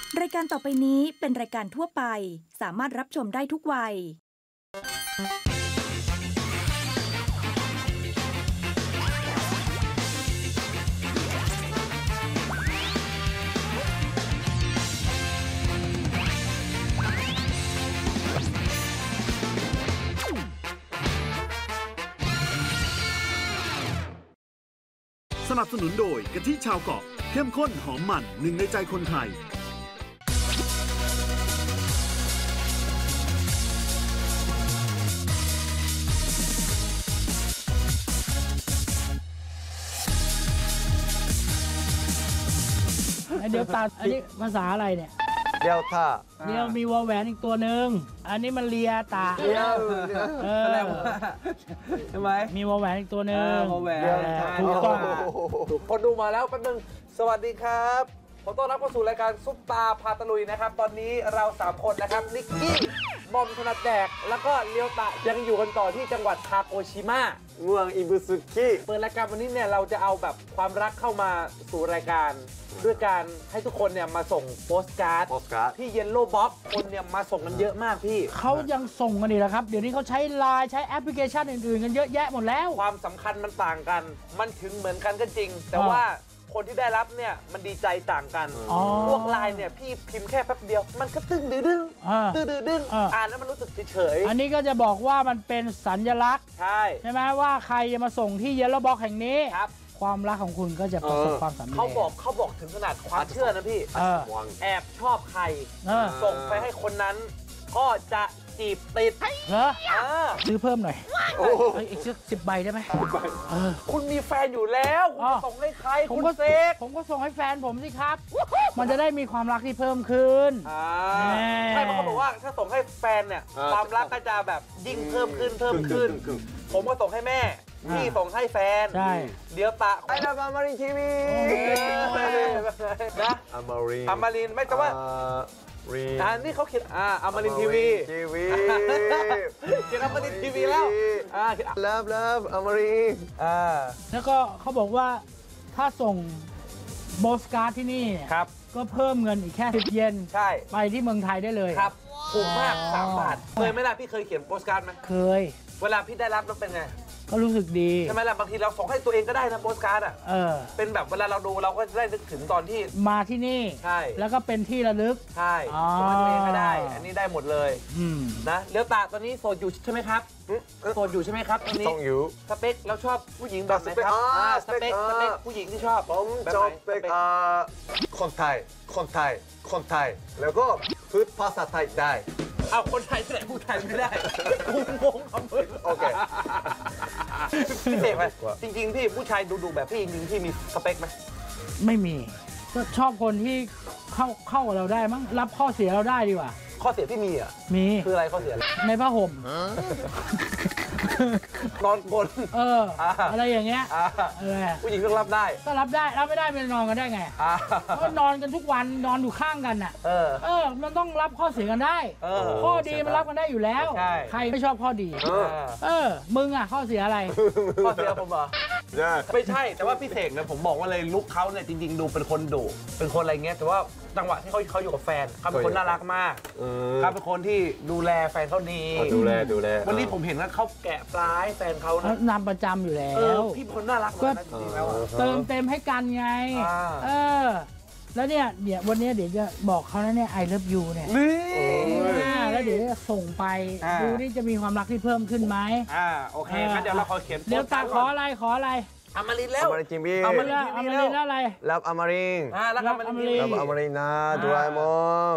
รายการต่อไปนี้เป็นรายการทั่วไปสามารถรับชมได้ทุกวัยสนับสนุนโดยกะทิชาวเกาะเข้มข้นหอมมันหนึ่งในใจคนไทยเดี๋ยวตาอันนี้ภาษาอะไรเนี่ยเดียวท่าเดียวมีวอลแหวนอีกตัวหนึ่งอันนี้มันเลียตาเดียวแสดงว่าใช่ไหมมีวอลแหวนอีกตัวหนึ่งวอลแหวนถูกต้องคนดูมาแล้วแป๊บนึงสวัสดีครับขอต้อนรับเข้าสู่รายการซุปตาพาตะลุยนะครับตอนนี้เรา3คนนะครับนิกกี้บอมถนัดแดกแล้วก็เลียวตะยังอยู่กันต่อที่จังหวัดคาโกชิมะเมืองอิบุซุกิเปิดรายการวันนี้เนี่ยเราจะเอาแบบความรักเข้ามาสู่รายการด้วยการให้ทุกคนเนี่ยมาส่งโปสการ์ดที่เยลโล่บ็อกซ์คนเนี่ยมาส่งกันเยอะมากพี่เขายังส่งกันอีกนะครับเดี๋ยวนี้เขาใช้ไลน์ใช้แอปพลิเคชันอื่นๆกันเยอะแยะหมดแล้วความสำคัญมันต่างกันมันถึงเหมือนกันก็จริงแต่ว่าคนที่ได้รับเนี่ยมันดีใจต่างกันพวกไลน์เนี่ยพี่พิมพ์แค่แป๊บเดียวมันก็ตึ้งดื้อดึงอ่านแล้วมันรู้สึกเฉยอันนี้ก็จะบอกว่ามันเป็นสัญลักษณ์ใช่ไหมว่าใครจะมาส่งที่เยลโล่บ็อกซ์แห่งนี้ความรักของคุณก็จะประสบความสำเร็จเขาบอกถึงขนาดความเชื่อนะพี่แอบชอบใครส่งไปให้คนนั้นก็จะจีบติดเหรอซื้อเพิ่มหน่อยอีก10 ใบได้ไหมคุณมีแฟนอยู่แล้วคุณส่งให้ใครคุณเซกผมก็ส่งให้แฟนผมสิครับมันจะได้มีความรักที่เพิ่มขึ้นใช่เขาบอกว่าถ้าส่งให้แฟนเนี่ยความรักก็จะแบบยิ่งเพิ่มขึ้นผมก็ส่งให้แม่พี่ส่งให้แฟนเดี๋ยวตะไอ้ดาวอมรินทีวีนะอมรินไม่แต่ว่านี่เขาเขียนอมรินทีวีเขียนอมรินทีวีแล้วเลิฟอมรินแล้วก็เขาบอกว่าถ้าส่งโปสการ์ดที่นี่ก็เพิ่มเงินอีกแค่10 เยนไปที่เมืองไทยได้เลยครับถูกมาก3 บาทเคยไหมล่ะพี่เคยเขียนโปสการ์ดไหมเคยเวลาพี่ได้รับแล้วเป็นไงก็รู้สึกดีใช่ไหมล่ะบางทีเราส่งให้ตัวเองก็ได้นะโปสการ์ดเป็นแบบเวลาเราดูเราก็จะได้นึกถึงตอนที่มาที่นี่ใช่แล้วก็เป็นที่ระลึกใช่ส่งให้ตัวเองก็ได้อันนี้ได้หมดเลยนะเลี้ยวตาตอนนี้โสดอยู่ใช่ไหมครับโสดอยู่ใช่ไหมครับตอนนี้ต้องอยู่สเปคเราชอบผู้หญิงแบบไหนครับสเปคผู้หญิงที่ชอบผมชอบสเปคคนไทยแล้วก็พูดภาษาไทยได้เอาคนไทยที่ไหนพูดไทยไม่ได้กูงงคำพูดโอเคพี่เสกไหมจริงๆพี่ผู้ชายดูแบบพี่จริงๆพี่มีสเปคไหมไม่มีก็ชอบคนที่เข้ากับเราได้มั้งรับข้อเสียเราได้ดีกว่าข้อเสียพี่มีอ่ะมีคืออะไรข้อเสียในผ้าห่มนอนบนอะไรอย่างเงี้ยผู้หญิงต้องรับได้ก็รับไม่ได้มันนอนกันได้ไงก็นอนกันทุกวันนอนอยู่ข้างกันอ่ะมันต้องรับข้อเสียกันได้ข้อดีมันรับกันได้อยู่แล้วใครไม่ชอบข้อดีมึงอ่ะข้อเสียอะไรข้อเสียผมเหรอไม่ใช่แต่ว่าพี่เสกเนี่ยผมบอกว่าเลยลุคเขาเนี่ยจริงๆดูเป็นคนดุเป็นคนอะไรเงี้ยแต่ว่าจังหวะที่เขาอยู่กับแฟนเขาเป็นคนน่ารักมากเขาเป็นคนที่ดูแลแฟนเขาดีดูแลวันนี้ผมเห็นว่าเขาแกะปลาให้แฟนเขานะนำประจำอยู่แล้วพี่คนน่ารักก็เติมเต็มให้กันไงแล้วเนี่ยวันนี้เดี๋ยวจะบอกเขานะเนี่ย I love you เนี่ยแล้วเดี๋ยวจะส่งไปดูนี่จะมีความรักที่เพิ่มขึ้นไหมโอเคงั้นเดี๋ยวเราขอเขียนเดี๋ยวตาขออะไรอมรินแล้วอมรินจิมบี้อมรินอะไรรับอมรินรับอมรินนะดูไอมอง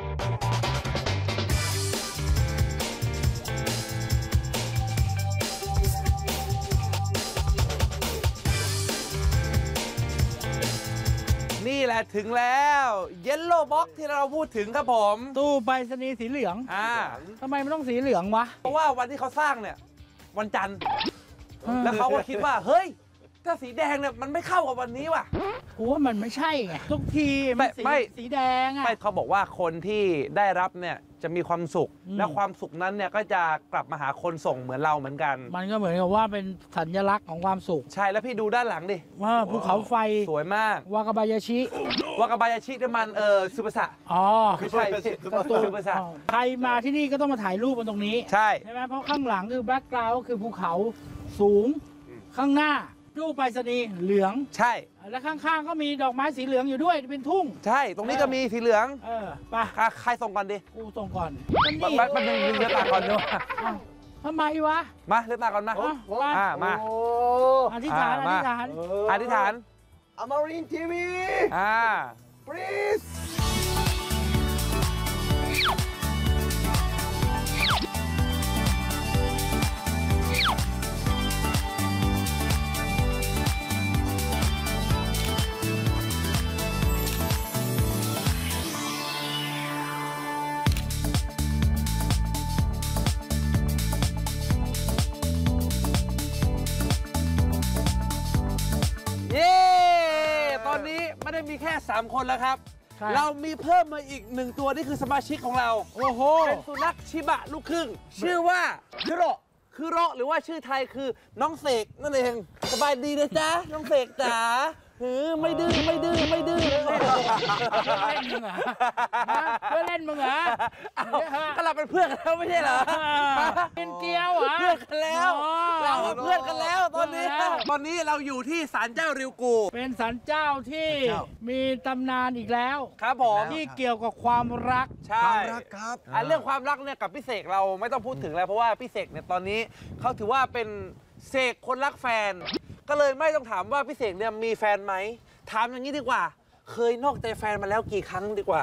นี่แหละถึงแล้วเยลโล่บ็อกที่เราพูดถึงครับผมตู้ไปรษณีย์สีเหลืองทำไมมันต้องสีเหลืองวะเพราะว่าวันที่เขาสร้างเนี่ยวันจันทร์แล้วเขาก็คิดว่าเฮ้ยถ้าสีแดงเนี่ยมันไม่เข้ากับวันนี้ว่ะกูว่ามันไม่ใช่ไงทุกทีมันสีแดงอ่ะไม่เขาบอกว่าคนที่ได้รับเนี่ยจะมีความสุขและความสุขนั้นเนี่ยก็จะกลับมาหาคนส่งเหมือนเราเหมือนกันมันก็เหมือนกับว่าเป็นสัญลักษณ์ของความสุขใช่แล้วพี่ดูด้านหลังดิว่าภูเขาไฟสวยมากวากาบายาชิเนี่ยมันซูเปอร์สะอ๋อไม่ใช่ซูเปอร์สะใครมาที่นี่ก็ต้องมาถ่ายรูปกันตรงนี้ใช่ไหมเพราะข้างหลังคือแบ็คกราวด์ก็คือภูเขาสูงข้างหน้ารูปไปรษณีย์เหลืองใช่แล้วข้างๆก็มีดอกไม้สีเหลืองอยู่ด้วยเป็นทุ่งใช่ตรงนี้ก็มีสีเหลืองไปใครส่งก่อนดิกูส่งก่อนมันเลือกตาก่อนด้วยทำไมวะมาเลือกตาก่อนมามาอธิษฐานอธิษฐานอมรินทร์ทีวี please ตอนนี้ไม่ได้มีแค่3คนแล้วครับเรามีเพิ่มมาอีก1ตัวนี่คือสมาชิกของเราโอ้โหเป็นสุนัขชิบะลูกครึ่งชื่อว่าคือโรหรือว่าชื่อไทยคือน้องเสกนั่นเองสบายดีนะจ๊ะน้องเสกจ๋าไม่ดื้อเล่นมึงเหรอเพื่อนเล่นมึงเหรอก็เราเป็นเพื่อนกันแล้วไม่ใช่เหรอเป็นเกี้ยวเหรอเพื่อนกันแล้วเราเพื่อนกันแล้วตอนนี้เราอยู่ที่ศาลเจ้าริวกูเป็นศาลเจ้าที่มีตำนานอีกแล้วครับผมที่เกี่ยวกับความรักความรักครับเรื่องความรักเนี่ยกับพี่เสกเราไม่ต้องพูดถึงแล้วเพราะว่าพี่เสกเนี่ยตอนนี้เขาถือว่าเป็นเสกคนรักแฟนก็เลยไม่ต้องถามว่าพี่เสกเนี่ยมีแฟนไหมถามอย่างนี้ดีกว่าเคยนอกใจแฟนมาแล้วกี่ครั้งดีกว่า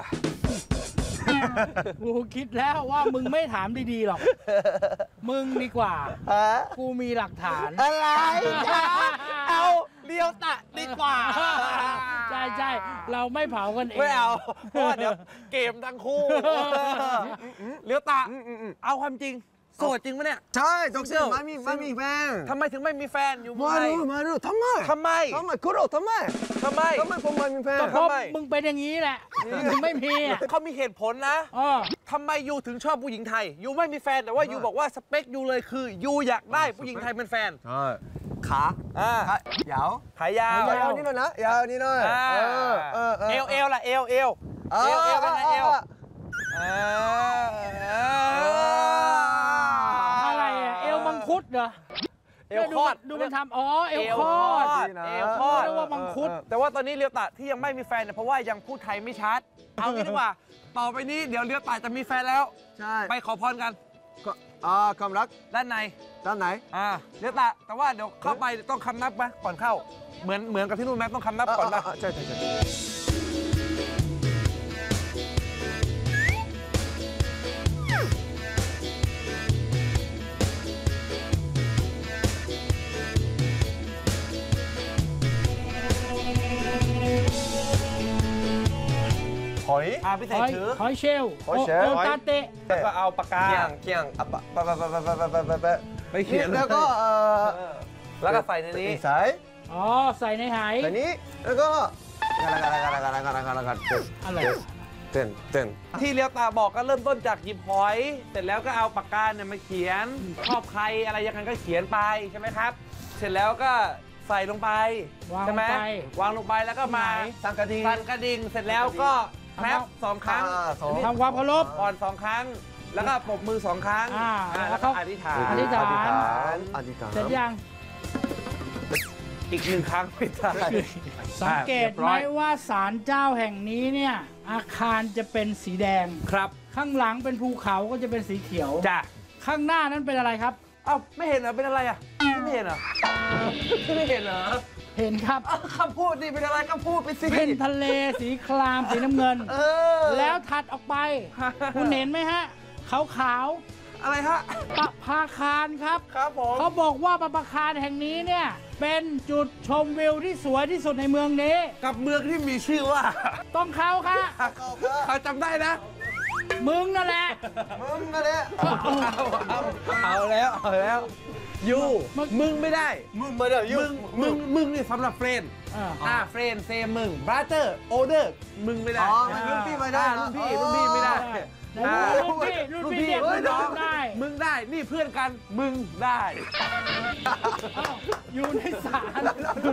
กูคิดแล้วว่ามึงไม่ถามดีๆหรอกมึงดีกว่ากูมีหลักฐานอะไรเอาเลี้ยวตะดีกว่าใช่เราไม่เผากันเองไม่เอาเพราะเดี๋ยวเกมทั้งคู่เลี้ยวตะเอาความจริงโสดจริงปะเนี่ยใช่ดอกเซลไม่มีแฟนทำไมถึงไม่มีแฟนอยู่มาดูทำไมคุโรทำไมผมไม่มีแฟนทำไมมึงเป็นอย่างนี้แหละมึงไม่มีเขามีเหตุผลนะทำไมยูถึงชอบผู้หญิงไทยยูไม่มีแฟนแต่ว่ายูบอกว่าสเปคยูเลยคือยูอยากได้ผู้หญิงไทยเป็นแฟนขายาวขายาวนี่หน่อยนะยาวนี่หน่อยเอวล่ะเอวเป็นไงเอวอะไรอะเอวมังคุดเหรอเอวคอดดูมันทำเอวคอดเรียกว่ามังคุดแต่ว่าตอนนี้เลียวตะที่ยังไม่มีแฟนเนี่ยเพราะว่ายังพูดไทยไม่ชัดเอางี้ดีกว่าต่อไปนี้เดี๋ยวเลียวตะจะมีแฟนแล้วใช่ไปขอพรกันความรักด้านไหนเลียวตะแต่ว่าเดี๋ยวเข้าไปต้องคำนับไหมก่อนเข้าเหมือนกับที่นู่นไหมต้องคำนับก่อนไหมใช่พี่เสกถือหอยเชลล์โอตาเตะแล้วก็เอาปากกาเขียงไปเขียนแล้วก็ใส่ในนี้ใส่ใส่ในไหใส่นี้แล้วก็อะไรเต้นที่เลียวตาบอกก็เริ่มต้นจากหยิบหอยเสร็จแล้วก็เอาปากกาเนี่ยมาเขียนชอบใครอะไรยังไงก็เขียนไปใช่ไหมครับเสร็จแล้วก็ใส่ลงไปใช่ไหมวางลงไปแล้วก็มาสั่นกระดิ่งเสร็จแล้วก็แคป2 ครั้งทำความเคารพก่อน2 ครั้งแล้วก็ปรบมือ2 ครั้งแล้วก็อธิษฐานเสร็จยังอีก1 ครั้งไม่ได้สังเกตไหมว่าศาลเจ้าแห่งนี้เนี่ยอาคารจะเป็นสีแดงครับข้างหลังเป็นภูเขาก็จะเป็นสีเขียวจ้ะข้างหน้านั้นเป็นอะไรครับไม่เห็นเหรอเป็นอะไรไม่เห็นเหรอไม่เห็นเหรอเห็นครับคำพูดนี่เป็นอะไรคำพูดไปสิเป็นทะเลสีครามสีน้ำเงินแล้วถัดออกไปคุณเห็นไหมฮะขาวอะไรฮะปะภาคารครับผมเขาบอกว่าปะภาคารแห่งนี้เนี่ยเป็นจุดชมวิวที่สวยที่สุดในเมืองนี้กับเมืองที่มีชื่อว่าต้องเขาค่ะเขาจำได้นะมึงนั่นแหละเอาแล้วยูมึงไม่ได้มึงไม่ได้ยูมึงนี่สำหรับเฟรนเฟรนเซมึงบราเตอร์โอเดอร์มึงไม่ได้รุ่นพี่ไม่ได้รุ่นพี่ไม่ได้รุ่นพี่ได้มึงได้นี่เพื่อนกันมึงได้อยู่ในศาล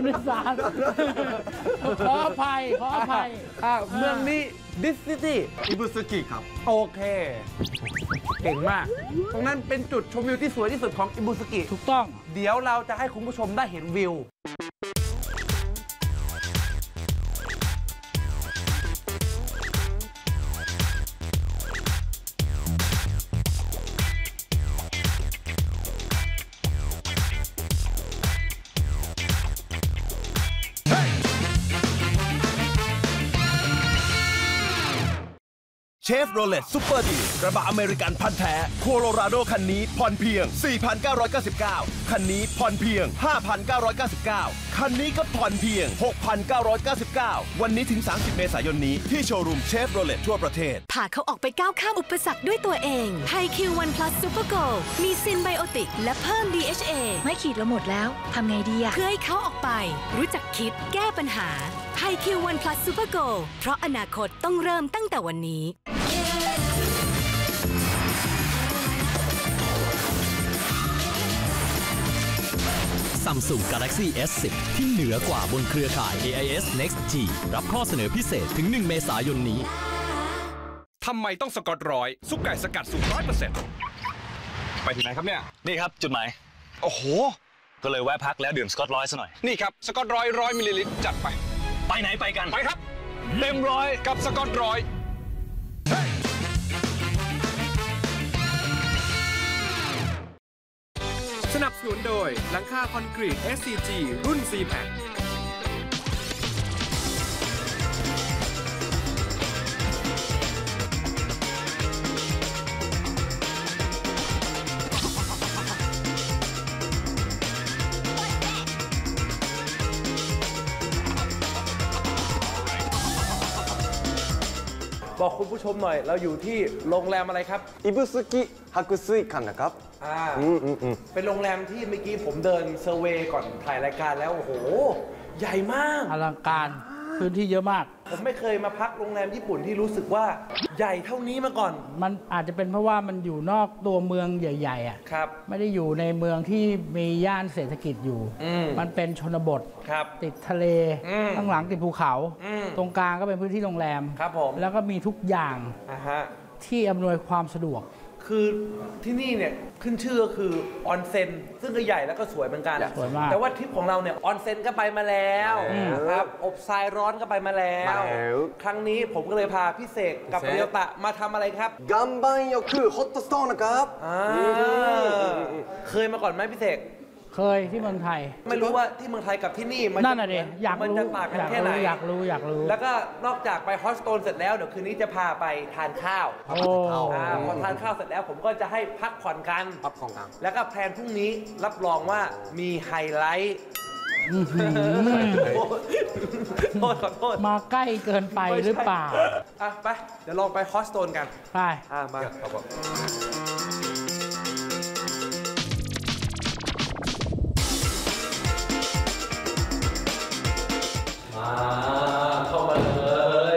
ขออภัยเมืองนี้ดิสซิตี้อิบุสึกิครับโอเคเก่งมากตรงนั้นเป็นจุดชมวิวที่สวยที่สุดของอิบุสึกิถูกต้องเดี๋ยวเราจะให้คุณผู้ชมได้เห็นวิวเชฟโรเลตซูเปอร์ดีกระบะอเมริกันพันธุ์แท้โคโลราโดคันนี้ผ่อนเพียง 4,999 คันนี้ผ่อนเพียง 5,999 คันนี้ก็ผ่อนเพียง 6,999 วันนี้ถึง 30 เมษายนนี้ที่โชว์รูมเชฟโรเลตทั่วประเทศพาเขาออกไปก้าวข้ามอุปสรรคด้วยตัวเองไฮคิว1 plus Super Go มีซินไบโอติกและเพิ่ม DHA ไม่ขีดแล้วหมดแล้วทำไงดีอะเพื่อให้เขาออกไปรู้จักคิดแก้ปัญหาไฮคิว1 plus Super Go เพราะอนาคตต้องเริ่มตั้งแต่วันนี้ Samsung Galaxy S10 ที่เหนือกว่าบนเครือข่าย AIS Next G รับข้อเสนอพิเศษถึง 1 เมษายนนี้ทำไมต้องสกอตร้อยซุปไก่สกัดสูตร 100% ไปที่ไหนครับเนี่ยนี่ครับจุดหมายโอ้โหก็เลยแวะพักแล้วดื่มสกอตร้อยซะหน่อยนี่ครับสกอตร้อย100 มิลลิลิตรจัดไปไปไหนไปกันไปครับเต็มร้อยกับสกอตร้อยสนับสนุนโดยหลังคาคอนกรีต SCG รุ่น C-Pack บอกคุณผู้ชมหน่อยเราอยู่ที่โรงแรมอะไรครับอิบุสึกิฮักุซุยคันนะครับเป็นโรงแรมที่เมื่อกี้ผมเดินเซอร์เวย์ก่อนถ่ายรายการแล้วโอ้โหใหญ่มากอลังการพื้นที่เยอะมากผมไม่เคยมาพักโรงแรมญี่ปุ่นที่รู้สึกว่าใหญ่เท่านี้มาก่อนมันอาจจะเป็นเพราะว่ามันอยู่นอกตัวเมืองใหญ่ๆอ่ะครับไม่ได้อยู่ในเมืองที่มีย่านเศรษฐกิจอยู่มันเป็นชนบทติดทะเลข้างหลังติดภูเขาตรงกลางก็เป็นพื้นที่โรงแรมครับผมแล้วก็มีทุกอย่างที่อำนวยความสะดวกคือที่นี่เนี่ยขึ้นชื่อก็คือออนเซ็นซึ่งก็ใหญ่แล้วก็สวยเหมือนกันแต่ว่าทริปของเราเนี่ยออนเซ็นก็ไปมาแล้วนะครับอบทรายร้อนก็ไปมาแล้วครั้งนี้ผมก็เลยพาพี่เสกกับเรียวตะมาทำอะไรครับกัมบันโยคือฮอตสโตนนะครับเคยมาก่อนไหมพี่เสกเคยที่เมืองไทยไม่รู้ว่าที่เมืองไทยกับที่นี่มันนั่นน่ะดิอยากรู้มันจะต่างกันแค่ไหนอยากรู้แล้วก็นอกจากไปฮอตสโตนเสร็จแล้วเดี๋ยวคืนนี้จะพาไปทานข้าวพอทานข้าวเสร็จแล้วผมก็จะให้พักผ่อนกันแล้วก็แพลนพรุ่งนี้รับรองว่ามีไฮไลท์ขอโทษมาใกล้เกินไปหรือเปล่าไปเดี๋ยวลองไปฮอตสโตนกันไปมาเข้ามาเลย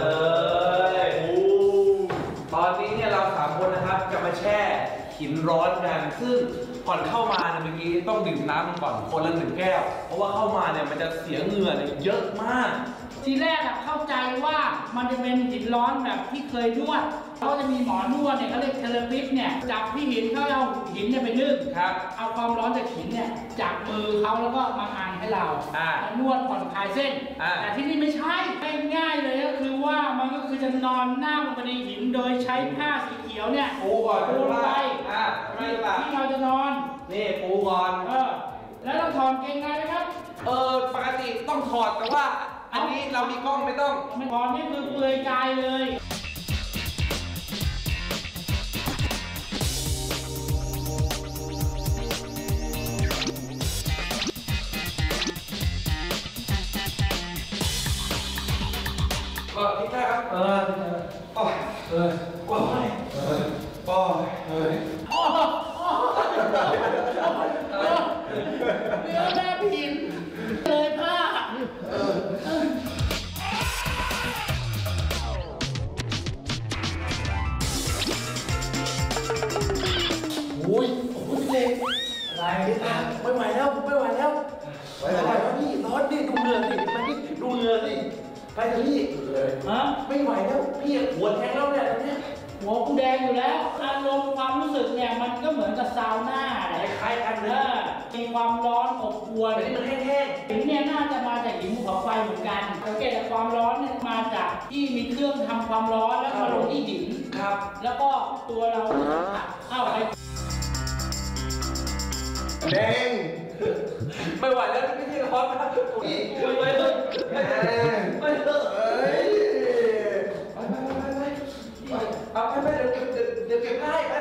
ตอนนี้เนี่ยเรา3 คนนะครับจะมาแช่หินร้อนกันซึ่งก่อนเข้ามาเนี่ยเมื่อกี้ต้องดื่มน้ำก่อนคนละ1 แก้วเพราะว่าเข้ามาเนี่ยมันจะเสียเหงื่อเนี่ยเยอะมากทีแรกเข้าใจว่ามันจะเป็นหินร้อนแบบที่เคยนวดเขาจะมีหมอนวดเนี่ยเขาเรียกเทเลปิสเนี่ยจับที่หินเขาเอาหินเนี่ยไปนึ่งเอาความร้อนจากหินเนี่ยจับมือเขาแล้วก็มาอังให้เรานวดผ่อนคลายเส้นแต่ที่นี่ไม่ใช่ง่ายเลยก็คือว่ามันก็คือจะนอนหน้าลงไปในหินโดยใช้ผ้าสีเขียวเนี่ยปูก่อนปูลงไปที่เราจะนอนนี่ปูก่อนแล้วต้องถอดเกงในไหมครับปกติต้องถอดแต่ว่าอันนี้เรามีกล้องไม่ต้องไม่ถอดนี่คือเปลือยกายเลยคิดได้ครับอ้ยเล็กอะไรไม่ไหวแล้วไม่ไหวแล้วพี่ร้อนดิดูเหงื่อสิมาดิดูเหงื่อสิไปเถอะพี่ฮะไม่ไหวแล้วพี่หัวแทงแล้วเนี่ยตอนนี้หัวกูแดงอยู่แล้วอารมณ์ความรู้สึกเนี่ยมันก็เหมือนกับซาวน่าคล้ายๆกันเลยมีความร้อนอบอวลแต่นี่มันแห้งๆหินเนี่ยน่าจะมาจากหินภูเขาไฟเหมือนกันสังเกตจากความร้อนเนี่ยมาจากที่มีเครื่องทำความร้อนแล้วมาลงที่หินครับแล้วก็ตัวเราเข้าไปแดงไม่ไหวแล้วไม่ใช่ร้อนนะไม่ไหวเลยไม่เลยเอาไปเดี๋ยวเก็บให้ไป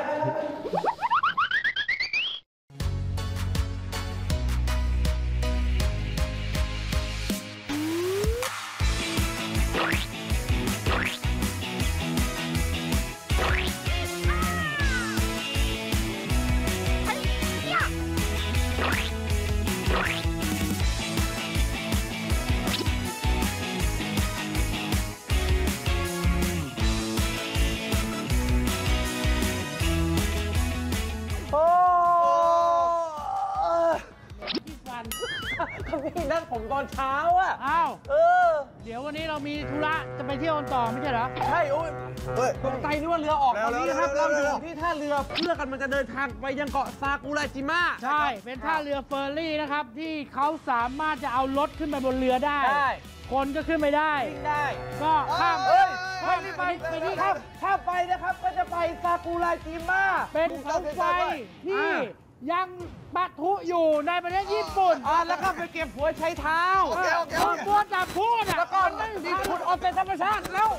พี่นัดผมตอนเช้าอ่ะอ้าวเดี๋ยววันนี้เรามีธุระจะไปเที่ยวกันต่อไม่ใช่เหรอใช่โอ้ยตกใจนึกว่าเรือออกตอนนี้นะครับเราอยู่ที่ท่าเรือเพื่อกันมันจะเดินทางไปยังเกาะซากุระจิมะใช่เป็นท่าเรือเฟอร์รี่นะครับที่เขาสามารถจะเอารถขึ้นไปบนเรือได้คนก็ขึ้นไม่ได้ก็ข้ามไปที่ครับถ้าไปนะครับก็จะไปซากุระจิมะเป็นภูเขาไฟที่ยังปะทุอยู่ในประเทศญี่ปุ่นแล้วก็ไปเก็บหัวใช้เท้าตัวจับพูดแล้วก็ดิขุดออกเป็นธรรมชาติแล้ว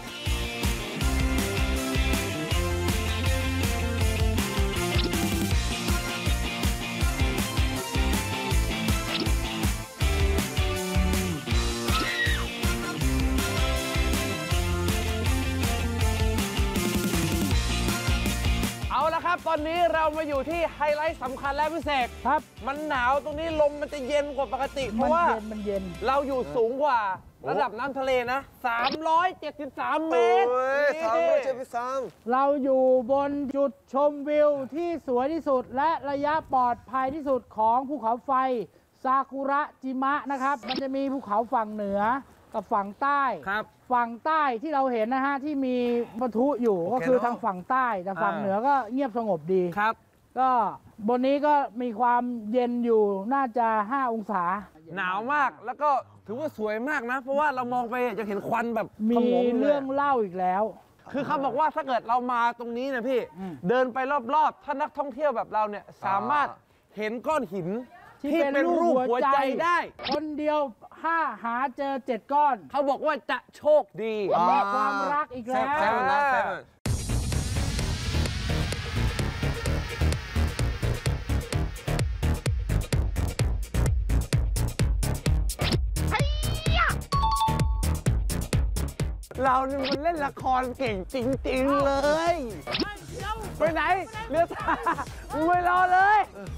เอาละครับตอนนี้เรามาอยู่ที่ไฮไลท์สำคัญและพิเศษครับมันหนาวตรงนี้ลมมันจะเย็นกว่าปกติเพราะว่ามันเย็นเราอยู่สูงกว่าระดับน้ำทะเลนะ373 เมตร 373 เราอยู่บนจุดชมวิวที่สวยที่สุดและระยะปลอดภัยที่สุดของภูเขาไฟซากุระจิมะนะครับมันจะมีภูเขาฝั่งเหนือกับฝั่งใต้ฝั่งใต้ที่เราเห็นนะฮะที่มีปะทุอยู่ก็คือทางฝั่งใต้แต่ฝั่งเหนือก็เงียบสงบดีครับก็บนนี้ก็มีความเย็นอยู่น่าจะ5 องศาหนาวมากแล้วก็ถือว่าสวยมากนะเพราะว่าเรามองไปจะเห็นควันแบบมีเรื่องเล่าอีกแล้วคือเขาบอกว่าถ้าเกิดเรามาตรงนี้นะพี่เดินไปรอบๆถ้านักท่องเที่ยวแบบเราเนี่ยสามารถเห็นก้อนหินที่เป็นรูปหัวใจได้คนเดียวหาเจอ7 ก้อนเขาบอกว่าจะโชคดีมีความรักอีกแล้วเราเนี่ยมันเล่นละครเก่งจริงๆเลยไปไหนเรือตาไม่รอเลย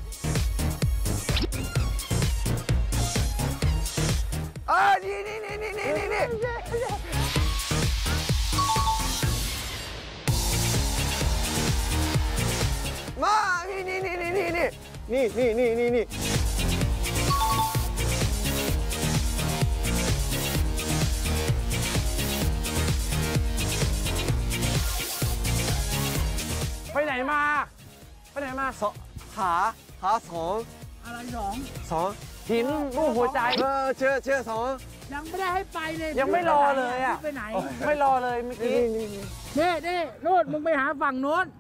นี่มานี่ไปไหนมาหาสองอะไรสองหินรูปหัวใจเชื่อสองยังไม่ได้ให้ไปเลยยังไม่รอเลยอ่ะไปไหนไม่รอเลยเมื่อกี้นี่นู่นมึงไปหาฝั่งโน้น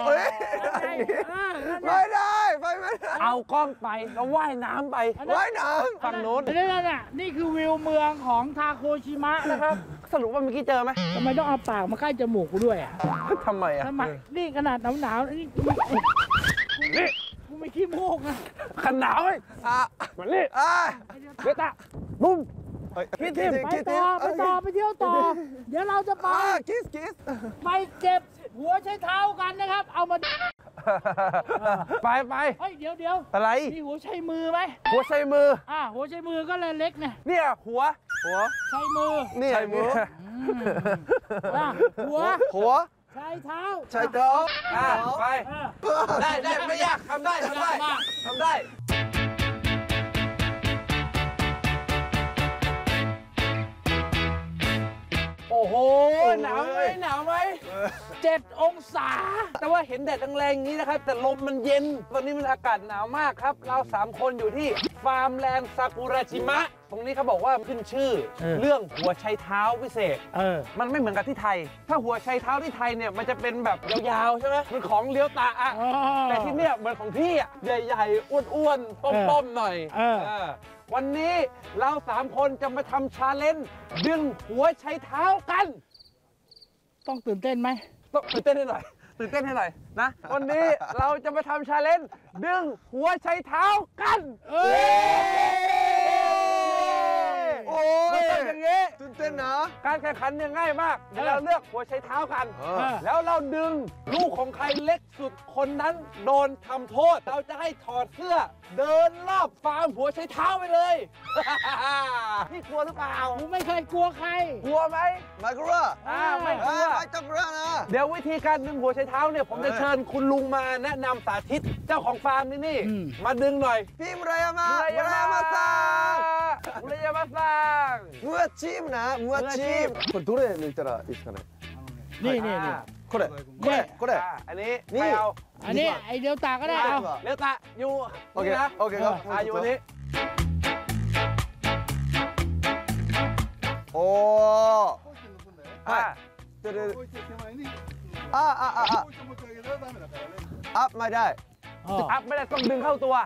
ไม่ได้ไปไม่ได้เอากล้องไปแล้วว่ายน้ำไปว่ายน้ำฝั่งโน้นนี่คือวิวเมืองของทาโคชิมะนะครับสรุปว่าเมื่อกี้เจอไหมทำไมต้องเอาปากมาใกล้จมูกกูด้วยอ่ะทำไมอ่ะนี่ขนาดหนาวนี่กูไม่ขี้มูกนะขนาดไหมมาเล่เบต้าบุ้มคิดไปต่อไปเที่ยวต่อเดี๋ยวเราจะไปไปเก็บหัวใช้เท้ากันนะครับเอามาไปเฮ้ยเดี๋ยวอะไรมีหัวใช้มือไหมหัวใช้มือหัวใช้มือก็เลยเล็กเนี่ยหัวใช้มือนี่ใช้มือหัวชายเท้าใช่ครับไปได้ไม่ยากทำได้ โอ้โหหนาวไหม7 องศาแต่ว่าเห็นแดดแรงๆนี้นะครับแต่ลมมันเย็นตอนนี้มันอากาศหนาวมากครับเรา3 คนอยู่ที่ฟาร์มแลนด์ซากุระจิมะตรงนี้เขาบอกว่าขึ้นชื่อเรื่องหัวไชเท้าพิเศษมันไม่เหมือนกับที่ไทยถ้าหัวไชเท้าที่ไทยเนี่ยมันจะเป็นแบบยาวๆใช่ไหมมันของเลี้ยวตาอะแต่ที่เนี่ยเหมือนของพี่อะใหญ่ๆอ้วนๆป้อมๆหน่อยวันนี้เรา3 คนจะมาทำชาเลนจ์ดึงหัวไชเท้ากันต้องตื่นเต้นไหมต้องตื่นเต้นให้หน่อยนะวันนี้เราจะมาทำชาเลนจ์ดึงหัวไชเท้ากันโอ้ยอย่างงี้ตื่นเต้นนะการแข่งขันเนี่ยง่ายมากเดี๋ยวเราเลือกหัวไชเท้ากันแล้วเราดึงลูกของใครเล็กสุดคนนั้นโดนทำโทษเราจะให้ถอดเสื้อเดินรอบฟาร์มหัวไชเท้าไปเลยพี่กลัวหรือเปล่าผมไม่เคยกลัวใครกลัวไหมไม่กลัวไม่กลัวไม่ต้องกลัวนะเดี๋ยววิธีการดึงหัวไชเท้าเนี่ยผมจะเชิญคุณลุงมาแนะนำสาธิตเจ้าของฟาร์มนี่มาดึงหน่อยพี่มุรายามาซังมือชีพนะมือชีพこれどれ抜いたらいいですかねนี่これอันนี้อันนี้ไอเดียวตาก็ได้เอาเดียวตาอยู่โอเคครับอยู่นี้โอ้อัพไม่ได้ต้องดึงเข้าตัว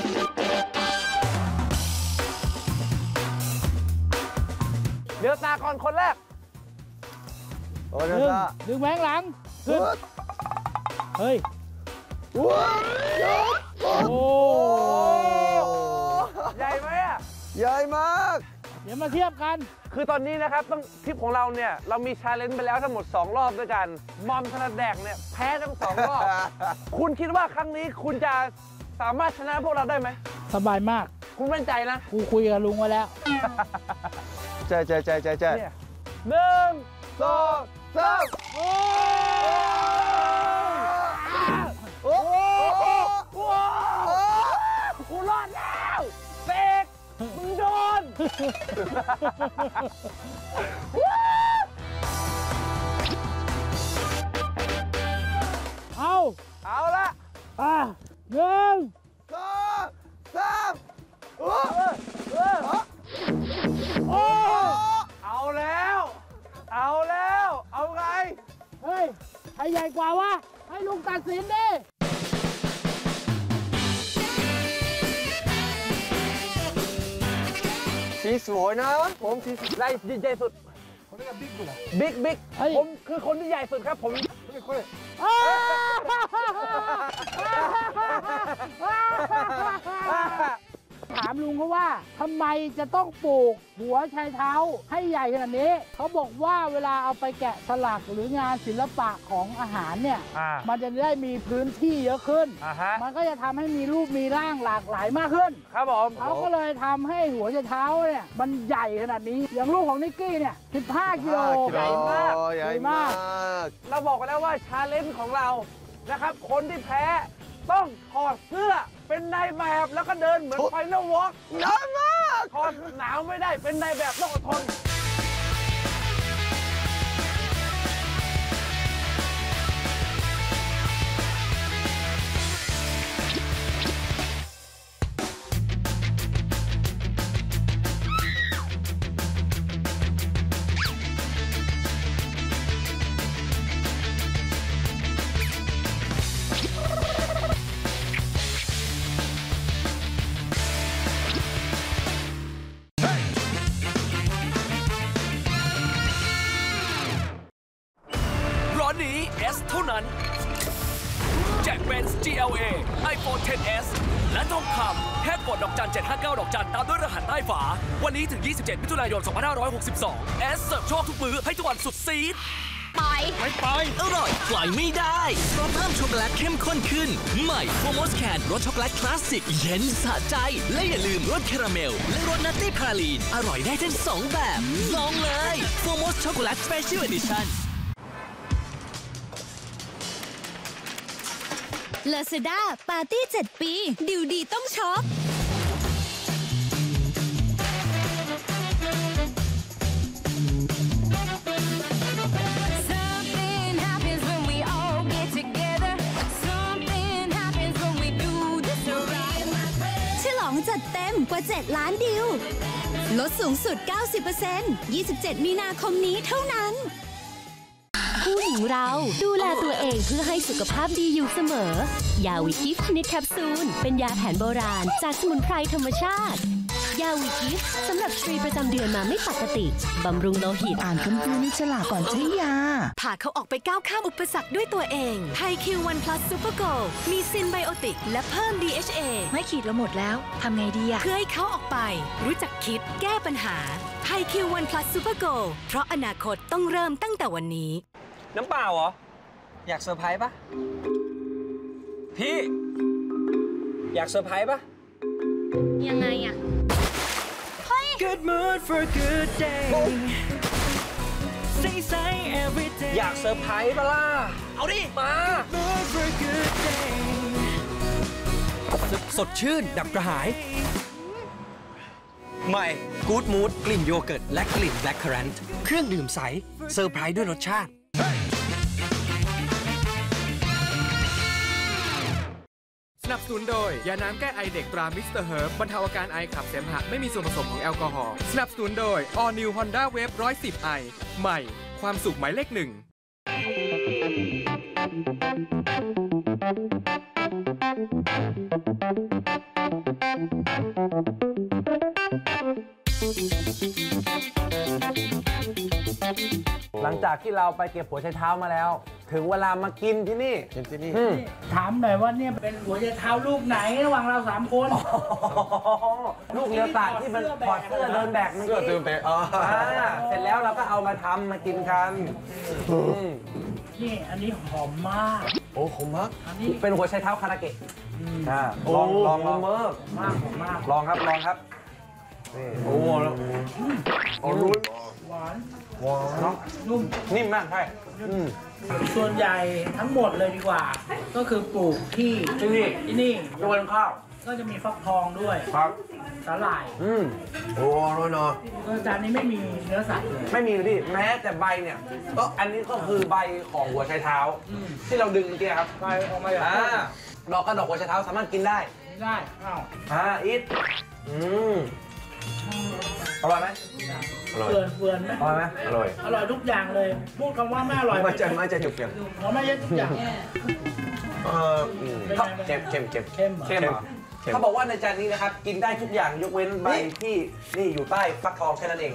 เดี๋ยวตาก่อนคนแรกดึงแหวงหลังขึ้นเฮ้ยโอ้ใหญ่ไหมอ่ะใหญ่มากเดี๋ยวมาเทียบกันคือตอนนี้นะครับต้องทริปของเราเนี่ยเรามีชาเลนจ์ไปแล้วทั้งหมด2 รอบด้วยกันมอมถนัดแดกเนี่ยแพ้ทั้ง2 รอบคุณคิดว่าครั้งนี้คุณจะสามารถชนะพวกเราได้ไหมสบายมากคุณมั่นใจนะกูคุยกับลุงไว้แล้วใจ1 2 3 กูรอดแล้วเสกมึงโดนเอาละ 1 2 3 เอาแล้วเอาไงเฮ้ยใครใหญ่กว่าวะให้ลุงตัดสินดิสีสวยนะผมสีใหญ่สุดคนนี้ก็บิ๊กผมคือคนที่ใหญ่สุดครับผมถามลุงเขาว่าทำไมจะต้องปลูกหัวไชเท้าให้ใหญ่ขนาดนี้เขาบอกว่าเวลาเอาไปแกะสลักหรืองานศิลปะของอาหารเนี่ยมันจะได้มีพื้นที่เยอะขึ้นมันก็จะทำให้มีรูปมีร่างหลากหลายมากขึ้นครับผมเขาก็เลยทำให้หัวไชเท้าเนี่ยมันใหญ่ขนาดนี้อย่างลูกของนิกกี้เนี่ย15 กิโลใหญ่มากเราบอกกันแล้วว่าชาเลนจ์ของเรานะครับคนที่แพ้ต้องถอดเสื้อเป็นนายแบบแล้วก็เดินเหมือนไฟนอลวอล์กหนาวมากถอดหนาวไม่ได้เป็นนายแบบต้องอดทนเท่านั้นแจกเบนซ์ GLA iPhone XS และทองคำแค่กดดอกจัน759ดอกจันตามด้วยรหัสใต้ฝาวันนี้ถึง27 มิถุนายน 2562 S เสิร์ฟโชคทุกมื้อให้ทุกวันสุดซีดไม่ไปอร่อยปล่อยไม่ได้เพราะเพิ่มช็อกโกแลตเข้มข้นขึ้นใหม่โฟมอสแคนรสช็อกโกแลตคลาสสิกเย็นสะใจและอย่าลืมรสคาราเมลและรสนัตตี้พราลีนอร่อยได้ทั้ง2แบบลองเลยโฟมอสช็อกโกแลตสเปเชียลเอดิชั่น Lazada ปาร์ตี้ 7 ปีดิวดีต้องช็อปจัดเต็มกว่า 7 ล้านดิวลดสูงสุด 90% 27 มีนาคมนี้เท่านั้นผู้หญิงเราดูแลตัวเองเพื่อให้สุขภาพดีอยู่เสมอยาวิกิฟต์ชนิดแคปซูลเป็นยาแผนโบราณจากสมุนไพรธรรมชาติยาวิกิฟต์สำหรับสตรีประจำเดือนมาไม่ปกติบำรุงโลหิตอ่านคำเตือนในฉลากก่อนใช้ยาพาเขาออกไปก้าวข้ามอุปสรรคด้วยตัวเองไฮคิววันพลัสซูเปอร์โกลมีซินไบโอติกและเพิ่ม DHA ไม่ขีดแล้วหมดแล้วทำไงดีอะเพื่อให้เขาออกไปรู้จักคิดแก้ปัญหาไฮคิววันพลัสซูเปอร์โกลเพราะอนาคตต้องเริ่มตั้งแต่วันนี้น้ำเปล่าเหรออยากเซอร์ไพรส์ปะพี่อยากเซอร์ไพรส์ปะยังไงอะ Good mood for a good day. Say every day. อยากเซอร์ไพรส์ปะล่ะเอาดิมา Mood for a good day. สดชื่นดับกระหายใหม่ Good Mood กลิ่นโยเกิร์ตและกลิ่นแบล็คเคอรันต์เครื่องดื่มใสเซอร์ไพรส์ด้วยรสชาติสนับสนุนโดยยาน้ำแก้ไอเด็กตรามิสเตอร์เฮิร์บบรรเทาอาการไอขับเสมหะไม่มีส่วนผสมของแอลกอฮอล์สนับสนุนโดย All New Honda Wave 110i ใหม่ความสุขหมายเลข 1 หลังจากที่เราไปเก็บหัวไชเท้ามาแล้วถึงเวลามากินที่นี่ถามหน่อยว่าเนี่ยเป็นหัวไชเท้าลูกไหนระหว่างเรา3 คนลูกเลี้ยวตาที่มันถอดเสื้อเดินแบกเมื่อกี้เสร็จแล้วเราก็เอามาทำมากินกันนี่อันนี้หอมมากโอ้หอมมากอันนี้เป็นหัวไชเท้าคาราเกะลองเมิร์กมากลองครับนี่โอ้โหรุ่นหวานนุ่มนิ่มมากใช่ส่วนใหญ่ทั้งหมดเลยดีกว่าก็คือปลูกที่นี่ยกเว้นข้าวก็จะมีฟักทองด้วยครับสาหร่ายโอ้โหเนาะจานนี้ไม่มีเนื้อสัตว์เลยไม่มีเลยพี่แม้แต่ใบเนี่ยก็อันนี้ก็คือใบของหัวไชเท้าที่เราดึงเมื่อกี้ครับใบออกมาจากดอกหัวไชเท้าสามารถกินได้อ้าวอีทอร่อยไหมเฟื่อนไหมอร่อยไหมอร่อยทุกอย่างเลยพูดคำว่าไม่อร่อยไม่จะจุกเกี่ยวไม่ใช่ทุกอย่างเข้มเขาบอกว่าในจานนี้นะครับกินได้ทุกอย่างยกเว้นใบที่นี่อยู่ใต้ฟักทองแค่นั้นเอง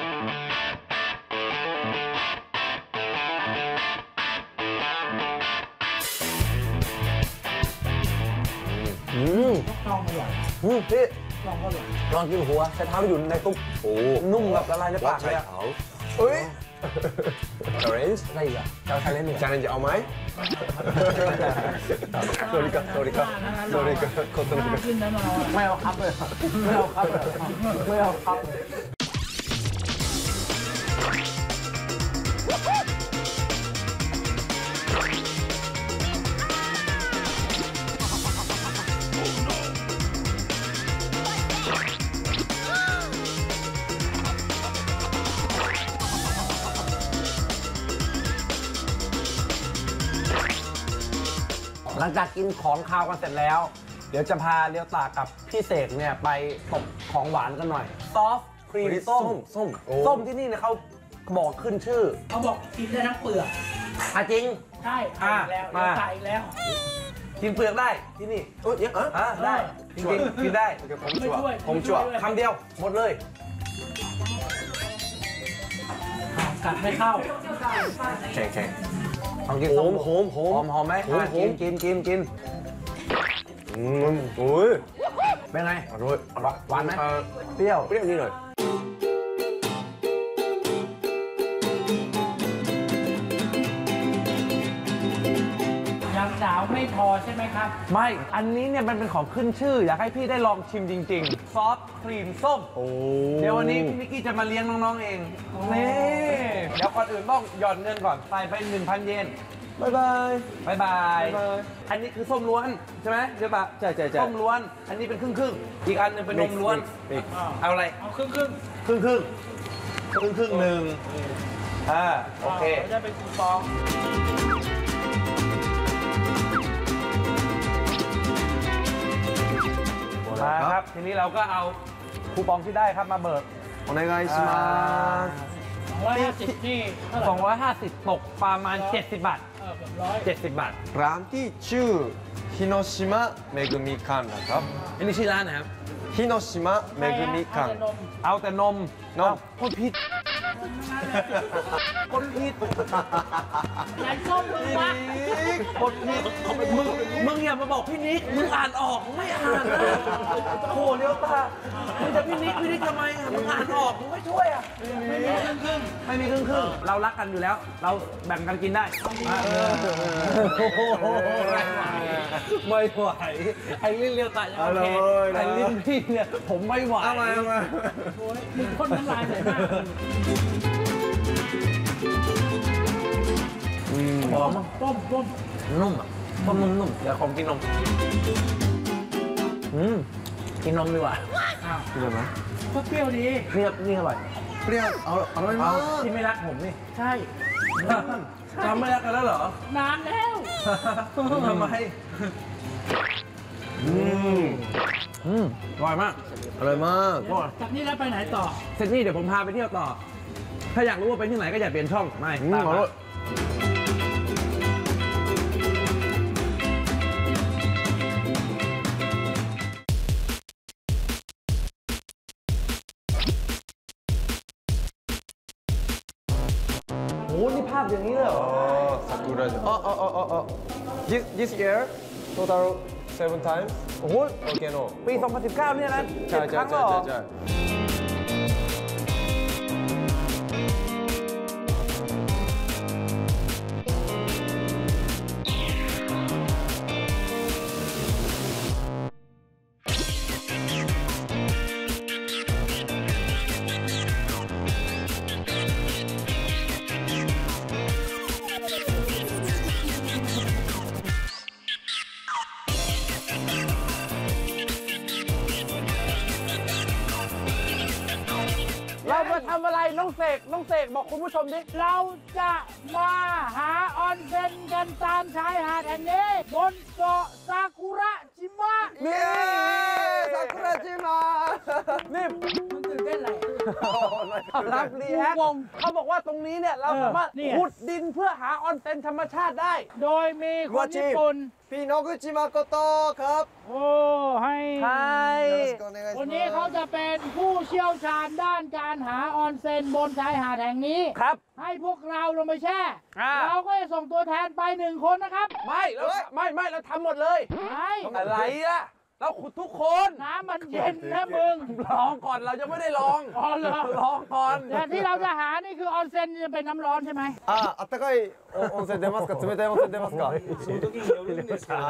ลองอร่อยพี่ลองกินหัวใช้เท้าอยู่ในตุ๊กนุ่มแบบละลายในปากเลยเฮ้ยchallenge อะไรอีกอะจะ challenge เนี่ย challenge เอาไหมโดริกะไม่เอาครับเลยไม่เอาครับหลังจากกินของคาวกันเสร็จแล้วเดี๋ยวจะพาเลี้ยวตากับพี่เสกเนี่ยไปตบของหวานกันหน่อยซอฟต์ครีมส้มที่นี่เนี่ยเขาบอกขึ้นชื่อเขาบอกกินได้ทั้งเปลือกจริงใช่แล้วตายแล้วกินเปลือกได้ที่นี่ได้จริงกินได้ผมชั่วคำเดียวหมดเลยกัดไม่เข้าแข็งลองกินหอมไหมกินโอ้ยเป็นไงอร่อยหวานไหมเปรี้ยวนี่เลยยังหนาวไม่พอใช่ไหมครับไม่อันนี้เนี่ยมันเป็นของขึ้นชื่ออยากให้พี่ได้ลองชิมจริงๆซอสครีมส้มเดี๋ยววันนี้พี่นิกกี้จะมาเลี้ยงน้องๆเองนี่เดี๋ยวก่อนอื่นต้องหย่อนเงินก่อนใส่ไป 1,000 เยนบ๊ายบายบ๊ายบายอันนี้คือส้มล้วนใช่ไหมเดี๋ยวปะใช่ส้มล้วนอันนี้เป็นครึ่งอีกอันนึงเป็นนมล้วนเอาอะไรเอาครึ่งหนึ่งโอเคจะเป็นคูปองมาครับทีนี้เราก็เอาคูปองที่ได้ครับมาเบิกお願いします 250นี่ 250ตกประมาณ70 บาท70 บาทร้านที่ชื่อฮิโนชิมะเมกุมิคันนะครับอันนี้ชื่อร้านนะครับฮิโนชิมะเมกุมิคันเอาแต่นมคนผิดไหนส้มมึงวะคนผิดมึงอย่ามาบอกพี่นิกมึงอ่านออกไม่อ่านนะโอ้โหเลี้ยวตามึงจะพี่นิกทำไมมึงอ่านออกมึงไม่ช่วยไม่มีครึ่งเรารักกันอยู่แล้วเราแบ่งกันกินได้ไม่ไหวไอ้ลิ้นเลี้ยวตาโอเคไอ้ลิ้นพี่เนี่ยผมไม่ไหวมึงคนน้ำลายใส่มากหอมต้มนุ่มอ่ะต้มนุ่มเดี๋ยวผมกินนมกินนมดีกว่ากินเลยไหมก็เปรี้ยวดีนี่อร่อยเปรี้ยวอร่อยมากที่ไม่รักผมนี่ใช่จำไม่รักกันแล้วเหรอนานแล้วทำไมอร่อยมากจากนี้แล้วไปไหนต่อเสร็จนี่เดี๋ยวผมพาไปเที่ยวต่อถ้าอยากรู้ว่าไปที่ไหนก็อย่าเปลี่ยนช่องไม่ตามมาโอ้นี่ภาพอย่างนี้เลยเหรอซากุระthis year total 7 times โอ้โหโอเคโนปี 2019 เนี่ยนะ7 ครั้งหรอเราจะทำอะไรน้องเสกบอกคุณผู้ชมดิเราจะมาหาออนเซ็นกันตามชายหาดแห่งนี้บนเกาะซากุระจิมะนี่ซากุระจิมะนี่มึงตื่นเต้นอะไรรับรีแอคเขาบอกว่าตรงนี้เนี่ยเราสามารถขุดดินเพื่อหาออนเซ็นธรรมชาติได้โดยมีคนญี่ปุ่นพี่นกุจิมาโกโตะครับโอ้ให้วันนี้เขาจะเป็นผู้เชี่ยวชาญด้านการหาออนเซ็นบนชายหาดแห่งนี้ครับให้พวกเราลงไปแช่เราก็จะส่งตัวแทนไป1 คนนะครับไม่เราทำหมดเลยอะไรล่ะเราขุดทุกคนน้ำมันเย็นนะมึงลองก่อนเราจะไม่ได้ลองลองก่อนแต่ที่เราจะหานี่คือออนเซ็นจะเป็นน้ำร้อนใช่ไหมあったかい温泉出ますか冷たい温泉出ますかその時によるんですけどね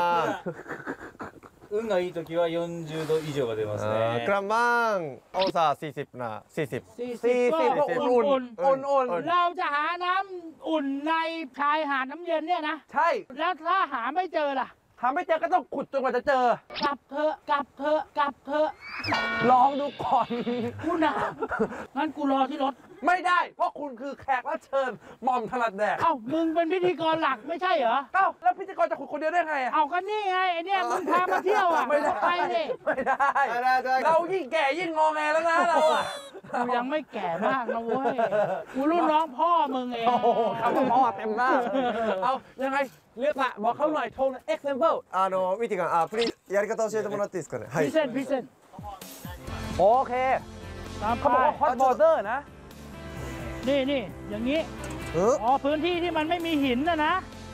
運がいい時は40度以上が出ますねกระมังองศา40นะ40 ก็อุ่นเราจะหาน้ำอุ่นในชายหาดน้ำเย็นเนี่ยนะใช่แล้วถ้าหาไม่เจอล่ะหาไม่เจอก็ต้องขุดจนกว่าจะเจอกลับเถอะลองดูก่อนกูหนาวงั้นกูรอที่รถไม่ได้เพราะคุณคือแขกรับเชิญหม่อมถนัดแดกมึงเป็นพิธีกรหลักไม่ใช่เหรอแล้วพิธีกรจะขุดคนเดียวได้ไงก็นี่ไงไอเนี่ยมึงพามาเที่ยวไม่ได้ไม่ได้เรายิ่งแก่ยิ่งงอแงแล้วนะเรากูยังไม่แก่มากนะเว้ยกูรุ่นน้องพ่อมึงเองคำว่าพ่อเต็มหน้าเอายังไงเรียกละบอกเขาหน่อยโทร example วิธีการプリやり方教えてもらっていいですかねพิเศษโอเคเขาบอกว่าคอสบอร์เดอร์นะนี่อย่างนี้พื้นที่ที่มันไม่มีหินนะ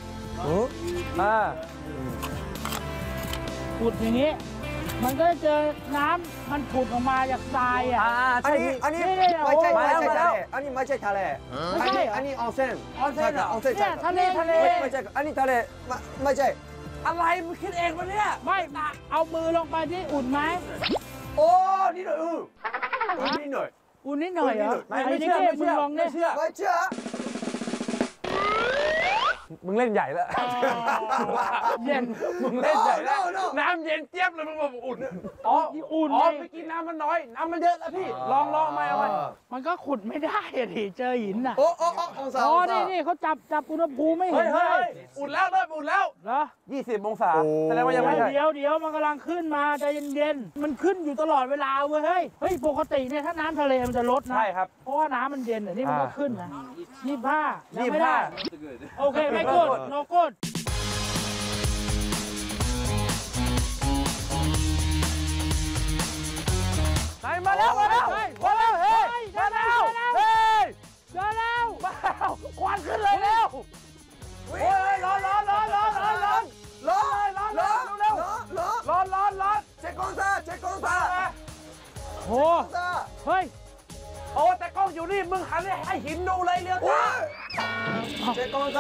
ขุดอย่างนี้มันก็จะเจอน้ำมันผุดออกมาจากทรายอันนี้ไม่ใช่ทะเลอันนี้ไม่ใช่ทะเลอันนี้ออนเซ็นทะเลไม่ใช่อันนี้ทะเลไม่ใช่อะไรมึงคิดเองวะเนี่ยไม่เอามือลงไปที่อุ่นไหมโอ้นี่หน่อยนิดหน่อยเหรอไม่เชื่อไม่เชื่อมึงเล่นใหญ่แล้วเย็นมึงเล่นใหญ่แล้วน้ำเย็นเจี๊ยบเลยมึงบอกอุ่นอ๋ออุ่นอ๋อเมื่อกี้น้ำมันน้อยน้ำมันเยอะแล้วพี่ลองไหมเอาไหมมันก็ขุดไม่ได้อะดิเจอหินน่ะอ๋อนี่เขาจับอุณหภูมิไม่เห็นเลยอุ่นแล้วเริ่มอุ่นแล้วเหรอ20 องศาแสดงว่ายังไม่ใช่เดี๋ยวมันกำลังขึ้นมาใจเย็นๆมันขึ้นอยู่ตลอดเวลาเว้ยเฮ้ยปกติเนี่ยถ้าน้ำทะเลมันจะลดนะใช่ครับเพราะว่าน้ำมันเย็นแต่นี่มันก็ขึ้นนะ25ยังไม่ได้โอเคไม่กดโนกดมาแล้วเฮ้ยมาแล้วควันขึ้นเลยเร็วโอ้ยร้อนเช็คกล้องโอ้เฮ้ยโอ้แต่กล้องอยู่นี่มึงหันให้หินดูเลยเลี้ยวตาเช็คกล้อง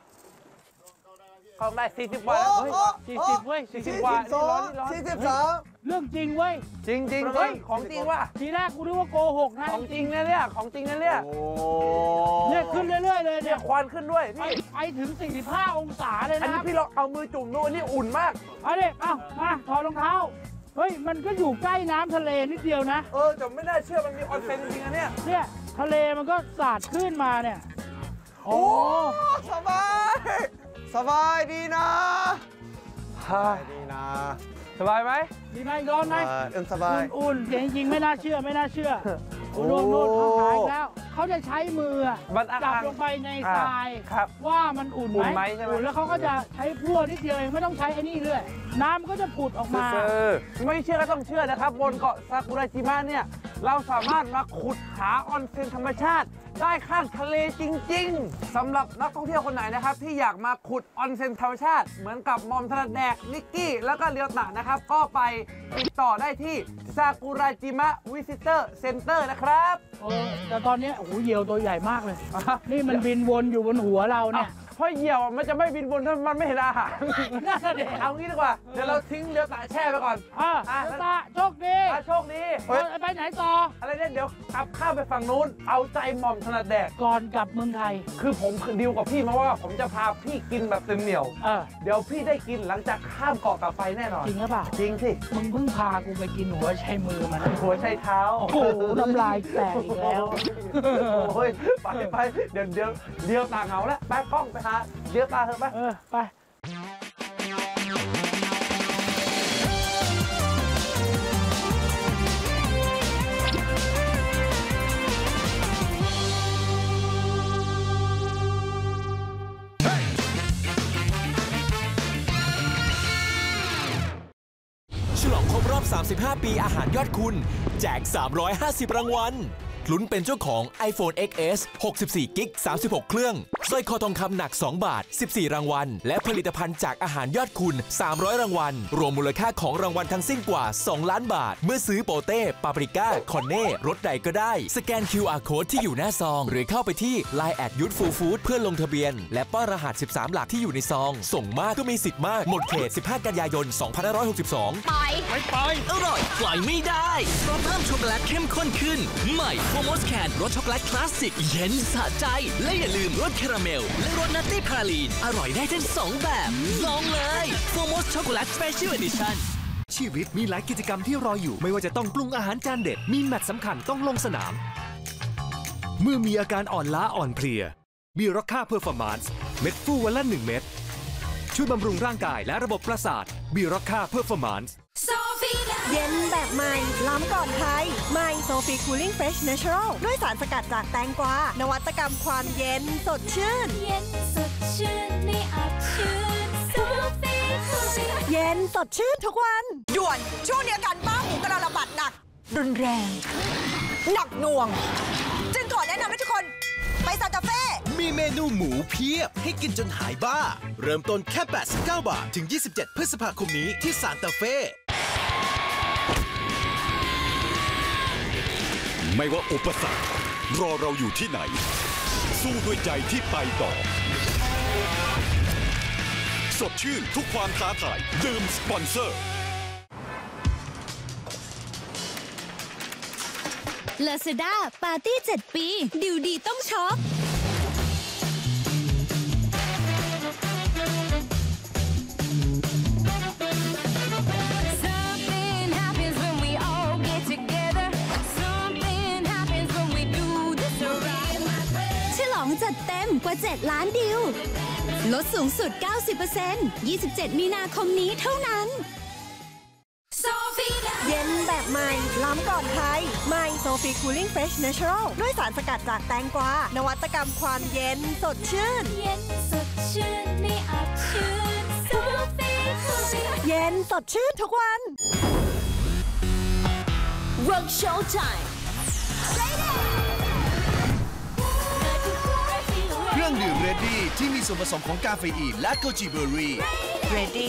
ได้40 วัน40 เว้ย 40 วัน42 เรื่องจริงเว้ยจริงเฮ้ยของจริงว่ะทีแรกกูนึกว่าโกหกนะของจริงนะเนี่ยเนี่ยขึ้นเรื่อยๆเลยเนี่ยควันขึ้นด้วยไปถึง45 องศาเลยนะอันนี้พี่ลองเอามือจุ่มดูอันนี้อุ่นมากเอาดิมาถอดรองเท้าเฮ้ยมันก็อยู่ใกล้น้ำทะเลนิดเดียวนะแต่ไม่น่าเชื่อมันมีออนเซ็นจริงๆนะเนี่ยทะเลมันก็สาดขึ้นมาเนี่ยโอ้สบายดีนะสบายไหมดีไหมร้อนไหมสบายอุ่นจริงๆไม่น่าเชื่อนู่นเขาหายแล้วเขาจะใช้มือจับลงไปในทรายว่ามันอุ่นไหมอุ่นแล้วเขาก็จะใช้พลั่วนิดเดียวเองไม่ต้องใช้ไอ้นี่เลยน้ำก็จะผุดออกมาไม่เชื่อก็ต้องเชื่อนะครับบนเกาะซากุระจิมะเนี่ยเราสามารถมาขุดหาออนเซ็นธรรมชาติได้ข้างทะเลจริงๆสำหรับนักท่องเที่ยวคนไหนนะครับที่อยากมาขุดออนเซ็นธรรมชาติเหมือนกับมอมถนัดแดกนิกกี้แล้วก็เรียวตะนะครับก็ไปติดต่อได้ที่ซากุระจิมะวิซิเตอร์เซ็นเตอร์นะครับแต่ตอนนี้โอ้โหเหยี่ยวตัวใหญ่มากเลยนี่มันบินวนอยู่บนหัวเราเนี่ยเพราะเหยี่ยวมันจะไม่บินบนถ้ามันไม่เห็นอาหารน่าเด็ดเอางี้ดีกว่าเดี๋ยวเราทิ้งเรือตะแช่ไปก่อนเรือตะโชคดีไปไหนต่ออะไรเนี่ยเดี๋ยวขับข้ามไปฝั่งนู้นเอาใจหม่อมถนัดแดกก่อนกลับเมืองไทยคือผมดีลกับพี่มาว่าผมจะพาพี่กินแบบเต็มเหนียวเดี๋ยวพี่ได้กินหลังจากข้ามเกาะกลับไปแน่นอนจริงหรือเปล่าจริงสิมึงเพิ่งพากูไปกินหัวไชมือมันหัวไชเท้าโอ้โหน้ำลายแตกอีกแล้วโอ้ยไปเดี๋ยวตาเหงาแล้วไปกล้องไปหาเดี๋ยวตาเถอะไปฉลองครบรอบ35 ปีอาหารยอดคุณแจก350 รางวัลลุ้นเป็นเจ้าของ iPhone XS 64 กิก 36 เครื่องสร้อยคอทองคำหนัก 2 บาท 14 รางวัลและผลิตภัณฑ์จากอาหารยอดคุณ 300 รางวัลรวมมูลค่าของรางวัลทั้งสิ้นกว่า 2 ล้านบาทเมื่อซื้อโปเต้ปาปริก้าคอนเน่รสใดก็ได้สแกน QR Code ที่อยู่หน้าซองหรือเข้าไปที่ Line @youthfulfood เพื่อลงทะเบียนและป้อนรหัส 13 หลักที่อยู่ในซองส่งมากก็มีสิทธิ์มากหมดเขต 15 กันยายน 2562 ไม่ไปอร่อยปล่อยไม่ได้เพราะเพิ่มช็อกโกแลตเข้มข้นขึ้นใหม่โฟมอสแคนรสช็อกโกแลตคลาสสิกเย็นสะใจและอย่าลืมรสคาราเมลและรสนัตตี้พาลีนอร่อยได้ทั้ง2แบบลองเลยโฟมอสช็อกโกแลตสเปเชียลเอดิชั่นชีวิตมีหลายกิจกรรมที่รออยู่ไม่ว่าจะต้องปรุงอาหารจานเด็ดมีแมตช์สำคัญต้องลงสนามเมื่อมีอาการอ่อนล้าอ่อนเพลียบีร็อกค่าเพอร์ฟอร์มานซ์เม็ดฟูวันละ1 เม็ดช่วยบำรุงร่างกายและระบบประสาทบีร็อกค่าเพอร์ฟอร์มานซ์เย็นแบบใหม่ล้ำก่อนใครใหม่โซฟีคูลิ่งเฟรชเนเชอรัลด้วยสารสกัดจากแตงกวานวัตกรรมความเย็นสดชื่นเย็นสดชื่นไม่อับชื้นโซฟีคูลิ่งเย็นสดชื่นทุกวันด่วนช่วงนี้การบ้าหมูกระระบาดหนักรุนแรงหนักหน่วงจึงขอแนะนำให้ทุกคนไปซานตาเฟ่มีเมนูหมูเพียบให้กินจนหายบ้าเริ่มต้นแค่89 บาทถึง27 พฤษภาคมนี้ที่ซานตาเฟ่ไม่ว่าอุปสรรครอเราอยู่ที่ไหนสู้ด้วยใจที่ไปต่อสดชื่นทุกความท้าทายดื่มสปอนเซอร์ Lazada ปาร์ตี้7 ปีดิวดีต้องช็อปกว่า 7 ล้านดิวลดสูงสุด 90% 27 มีนาคมนี้เท่านั้นเย็นแบบใหม่ล้ำก่อนใครใหม่โซฟีคูลิ่งเฟรชเนเชอรัลด้วยสารสกัดจากแตงกวานวัตกรรมความเย็นสดชื่นเย็นสดชื่นในอับชื่นโซฟีเย็นสดชื่นทุกวัน Rock Show Time เครื่องดื่มเรดดี้ที่มีส่วนผสมของกาเฟอีนและโกจิเบอร์รี่ Ready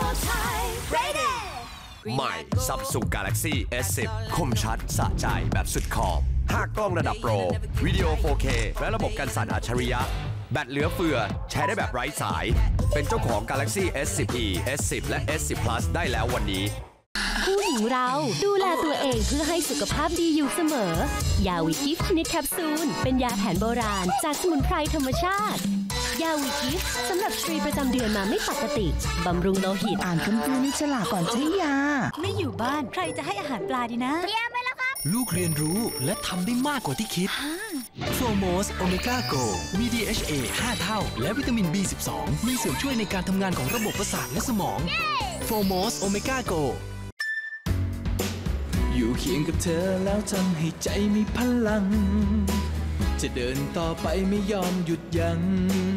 ใหม่ Samsung Galaxy S10 คมชัดสะใจแบบสุดขอบ5 กล้องระดับโปรวิดีโอ 4K และระบบกันสั่นอัจฉริยะแบตเหลือเฟือใช้ได้แบบไร้สายเป็นเจ้าของ Galaxy S10e S10 และ S10 Plus ได้แล้ววันนี้ผู้หญิงเราดูแลตัวเองเพื่อให้สุขภาพดีอยู่เสมอยาวิกิฟต์ชนิดแคปซูลเป็นยาแผนโบราณจากสมุนไพรธรรมชาติยาวิกิฟต์สำหรับสตรีประจำเดือนมาไม่ปกติบำรุงโลหิตอ่านคำเตือนในฉลากก่อนใช้ยาไม่อยู่บ้านใครจะให้อาหารปลาดีนะเยี่ยมไปแล้วครับลูกเรียนรู้และทำได้มากกว่าที่คิดโฟโมสโอเมก้าโกมี DHA 5 เท่าและวิตามิน B12 มีส่วนช่วยในการทำงานของระบบประสาทและสมองโฟโมสโอเมก้าโกอยู่เคียงกับเธอแล้วทำให้ใจมีพลังจะเดินต่อไปไม่ยอมหยุดยั้ง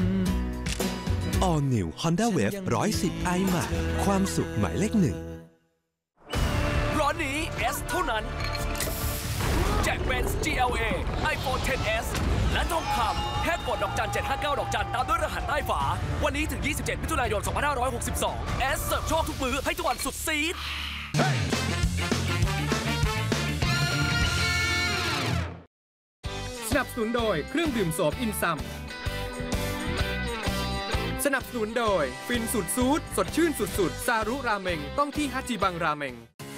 All New Honda Wave 110 i ใหม่ความสุขหมายเลข 1 ร้อนนี้ S เท่านั้นแจ็คเบนซ์ GLA iPhone 10s และทองคำแค่กดดอกจัน759ดอกจันตามด้วยรหัสใต้ฝาวันนี้ถึง27มิถุนายน2562 S เสิร์ฟโชคทุกมื้อให้ทุกวันสุดซีดสนับสนุนโดยเครื่องดื่มโสมอินซัมสนับสนุนโดยฟินสุดซูดสดชื่นสุดๆซารุราเมงต้องที่ฮัจิบังราเมง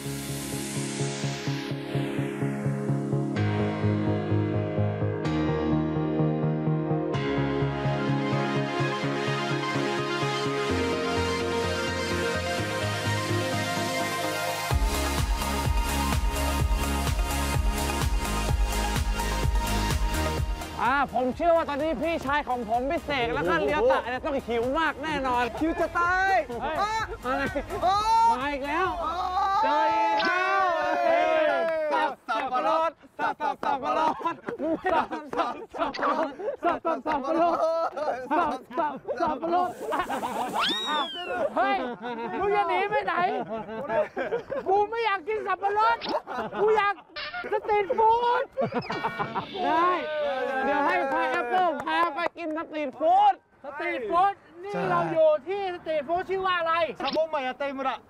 ผมเชื่อว่าตอนนี้พี่ชายของผมพี่เสกแล้วก็เลียวตะเนี่ยต้องหิวมากแน่นอนหิวจะตายอะไรมาอีกแล้วเจออีกแล้วสับปะรดสับปะรดสับปะรดสับปะรดสับปะรดเฮ้ยมึงจะหนีไปไหนกูไม่อยากกินสับปะรดกูอยากสตรีทฟู้ดได้เดี๋ยวให้พายแอปเปิ้ลพาไปกินสตรีทฟู้ดนี่เราอยู่ที่สตรีทฟู้ดชื่อว่าอะไรคาโกมายาเตมุระ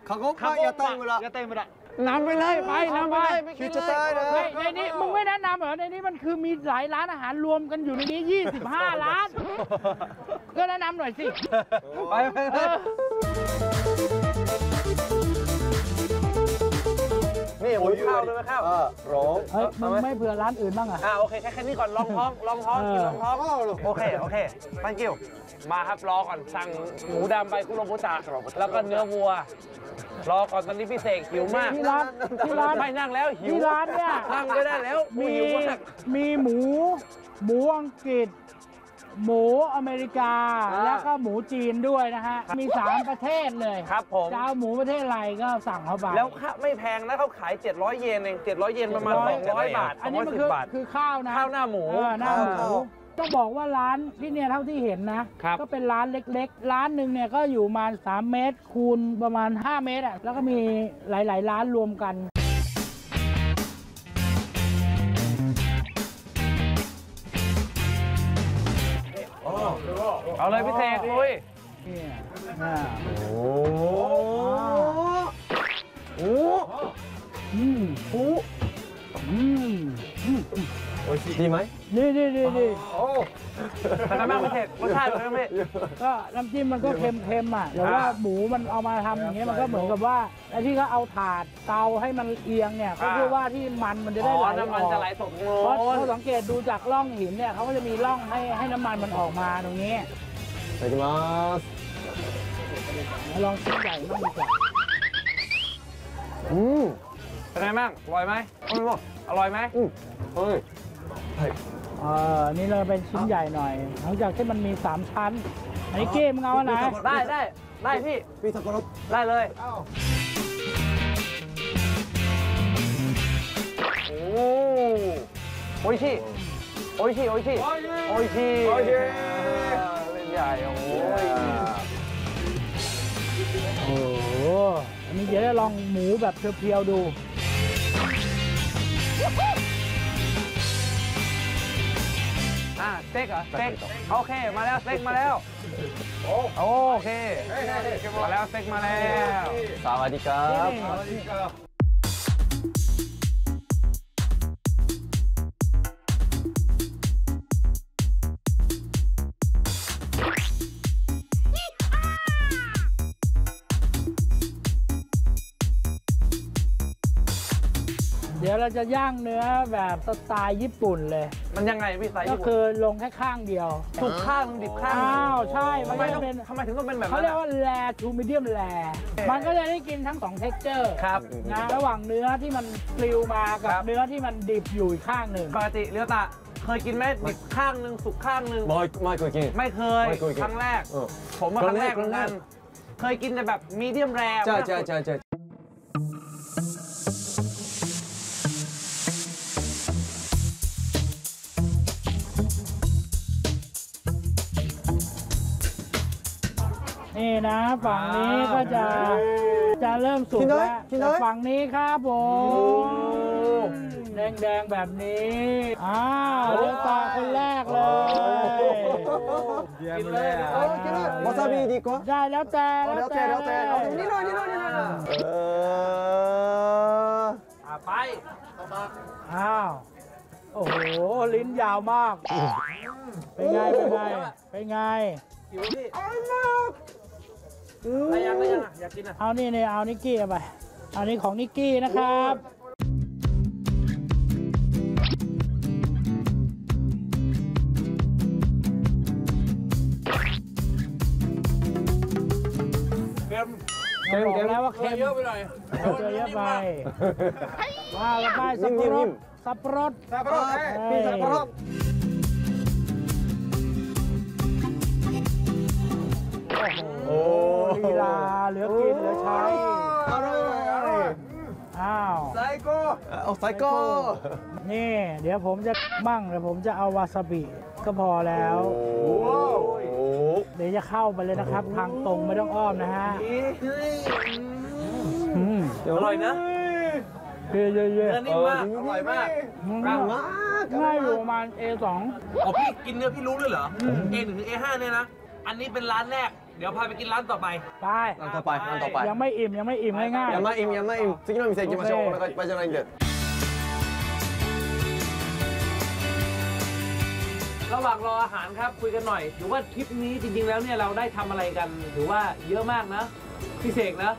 นำไปเลยไปนำไปเลยคิวจะตายเลยในนี้มึงไม่แนะนำเหรอในนี้มันคือมีหลายร้านอาหารรวมกันอยู่ในนี้25 ร้านก็แนะนำหน่อยสิไปนี่หมูข้าวด้วยไหมข้าวร้องมึงไม่เผื่อร้านอื่นบ้างอ่ะโอเคแค่นี้ก่อนลองท้องกินลองท้องโอเคthank youมาครับรอก่อนสั่งหมูดำไปคุโรบุตะแล้วก็เนื้อวัวรอก่อนตอนนี้พี่เสกหิวมากที่ร้านไม่นั่งแล้วหิวที่ร้านเนี่ยนั่งไม่ได้แล้วมีหมูอังกฤษหมูอเมริกาแล้วก็หมูจีนด้วยนะฮะมี3ประเทศเลยครับผมจะเอาหมูประเทศอะไรก็สั่งเข้าไปแล้วไม่แพงนะเขาขาย700 เยนเอง700 เยนประมาณ200 บาทอันนี้มันคือข้าวนะข้าวหน้าหมูต้องบอกว่าร้านที่เนี่ยเท่าที่เห็นนะก็เป็นร้านเล็กๆร้านหนึ่งเนี่ยก็อยู่มา3 เมตรคูณประมาณ5 เมตรอ่ะแล้วก็มีหลายๆร้านรวมกันเอาเลยพี่เสกลุยดีไหมนี่ทำไมบ้างพี่เสกรสชาติเป็นไงก็น้ำจิ้มมันก็เค็มๆอ่ะแต่ว่าหมูมันเอามาทำอย่างเงี้ยมันก็เหมือนกับว่าไอ้ที่เขาเอาถาดเตาให้มันเอียงเนี่ยก็เพื่อว่าที่มันจะได้ไหลออกน้ำมันจะไหลตกลงเพราะเขาสังเกตดูจากร่องหินเนี่ยเขาก็จะมีร่องให้น้ำมันมันออกมาตรงนี้ไปกันมาลองชิ้นใหญ่มากดีกว่าเป็นไงบ้างอร่อยไหมอร่อยไหมนี่เราเป็นชิ้นใหญ่หน่อยหลังจากที่มันมี3ชั้นอันนี้เก้มึงเอาอันไหนได้พี่สับปะรดได้เลยโอ้ยชิเป็นใหญ่โอ้โหอันนี้จะได้ลองหมูแบบเพียวๆดูสเต็กเหรอสเต็กโอเคมาแล้วสเต็กมาแล้วโอเคมาแล้วสเต็กมาแล้วสวัสดีครับเดี๋ยวเราจะย่างเนื้อแบบสไตล์ญี่ปุ่นเลยมันยังไงพี่สไตล์ญี่ปุ่นก็คือลงแค่ข้างเดียวสุกข้างดิบข้างใช่ทำไมถึงต้องเป็นแบบนั้นเขาเรียกว่าแรทูมีเดียมแรมันก็จะได้กินทั้ง2เท็กเจอร์ครับนะระหว่างเนื้อที่มันปลิวมากับเนื้อที่มันดิบอยู่อีกข้างหนึ่งปกติเรียวตะเคยกินไหมดิบข้างหนึ่งสุกข้างหนึ่งไม่เคยกินไม่เคยครั้งแรกผมมาครั้งแรกเหมือนกันเคยกินแต่แบบมีเดียมแรใช่นี่นะฝั่งนี้ก็จะเริ่มสุกแล้วแต่ฝั่งนี้ครับผมแดงๆแบบนี้เลือกตาคนแรกเลยกินเลยวาซาบิดีกว่าได้แล้วแต่นี่หน่อยไปโอ้โหลิ้นยาวมากเป็นไงหิวพี่อะไรยังอยากกินอ่ะเอานิกกี้ไปเอานี่ของนิกกี้นะครับบอกแล้วว่าเค็มเยอะไปหน่อยเยอะไปว้าวแล้วไปสับปะรดโอ้ลีลาเหลือกินเหลือใช้ไซโก้นี่เดี๋ยวผมจะเดี๋ยวผมจะเอาวาซาบิก็พอแล้วเดี๋ยวจะเข้าไปเลยนะครับทางตรงไม่ต้องอ้อมนะฮะอร่อยนะเยอะนิ่มมากอร่อยมากง่ายอยู่ประมาณ A2 พี่กินเนื้อพี่รู้ด้วยเหรอ A1 ถึง A5 เนี่ยนะอันนี้เป็นร้านแรกเดี๋ยวพาไปกินร้านต่อไปร้านต่อไปยังไม่อิ่มง่ายยังไม่อิ่ม次の店行きましょうお腹いっぱいじゃないんでระหว่างรออาหารครับคุยกันหน่อยถือว่าทริปนี้จริงๆแล้วเนี่ยเราได้ทำอะไรกันถือว่าเยอะมากนะพี่เสกนะ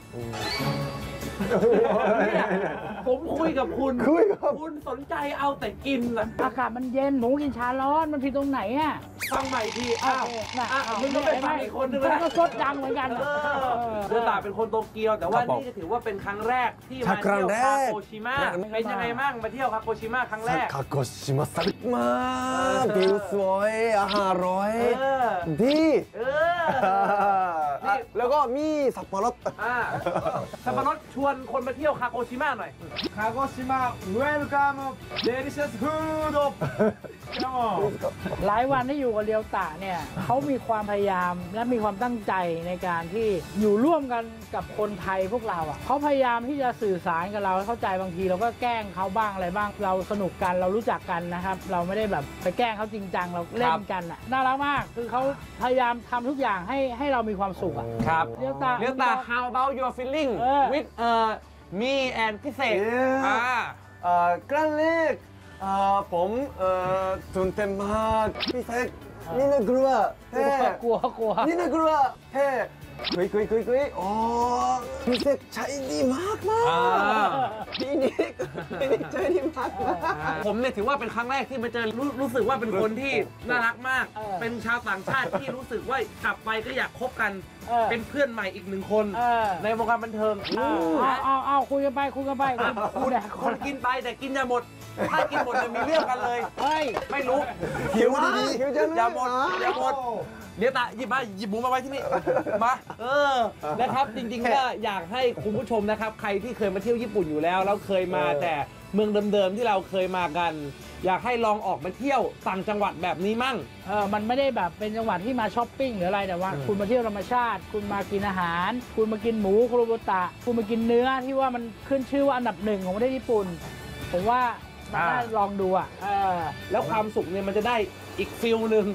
ผมคุยกับคุณสนใจเอาแต่กินนะอากาศมันเย็นหมูกินชาร้อนมันผิดตรงไหนอ่ะฟังใหม่ทีมึงก็เป็นอีกคนนึงก็ซดดังเหมือนกันเรือตาเป็นคนโตเกียวแต่ว่านี่ก็ถือว่าเป็นครั้งแรกที่มาเที่ยวคาโกชิมะเป็นยังไงบ้างมาเที่ยวคาโกชิมะครั้งแรกคาโกชิมะสนุกมากวิวสวยอาหารอร่อยดีแล้วก็มีสับปะรดชวนคนมาเที่ยวคาโกชิมะหน่อยคาโกชิมะเวลคัมเดลิเชียสฟู้ดหลายวันที่อยู่กับเรียวตะเนี่ยเขามีความพยายามและมีความตั้งใจในการที่อยู่ร่วมกันกับคนไทยพวกเราอ่ะเขาพยายามที่จะสื่อสารกับเราให้เข้าใจบางทีเราก็แกล้งเขาบ้างอะไรบ้างเราสนุกกันเรารู้จักกันนะครับเราไม่ได้แบบไปแกล้งเขาจริงจังเราเล่นกันอ่ะน่ารักมากคือเขาพยายามทำทุกอย่างให้เรามีความสุขอ่ะครับเรียวตา how about your feeling with me and พี่เสกครั้งแรกผมตื่นเต้นมากพี่เสกนี่น่ากลัวกลัวนี่น่ากลัวคุยโอ้พี่เสกใจดีมากพี่นิกใจดีมากผมเนี่ยถือว่าเป็นครั้งแรกที่มาเจอรู้สึกว่าเป็นคนที่น่ารักมากเป็นชาวต่างชาติที่รู้สึกว่ากลับไปก็อยากคบกันเป็นเพื่อนใหม่อีก1 คนในวงการบันเทิงเอาคุยกันไปคนกินไปแต่กินจะหมดถ้ากินหมดจะมีเรื่องกันเลยเฮ้ยไม่รู้หิวดีๆหิวจังเลยอย่าหมดอย่าหมดเดี๋ยวตาหยิบหมูมาไว้ที่นี่มานะครับจริงๆก็อยากให้คุณผู้ชมนะครับใครที่เคยมาเที่ยวญี่ปุ่นอยู่แล้วเคยมาแต่เมืองเดิมๆที่เราเคยมากันอยากให้ลองออกมาเที่ยวต่างจังหวัดแบบนี้มั่งมันไม่ได้แบบเป็นจังหวัดที่มาช้อปปิ้งหรืออะไรแต่ว่าคุณมาเที่ยวธรรมชาติคุณมากินอาหารคุณมากินหมูคุโรบุตะคุณมากินเนื้อที่ว่ามันขึ้นชื่อว่าอันดับหนึ่งของประเทศญี่ปุ่นผมว่าน่าลองดูแล้วความสุขเนี่ยมันจะได้อีกฟิลหนึ่ง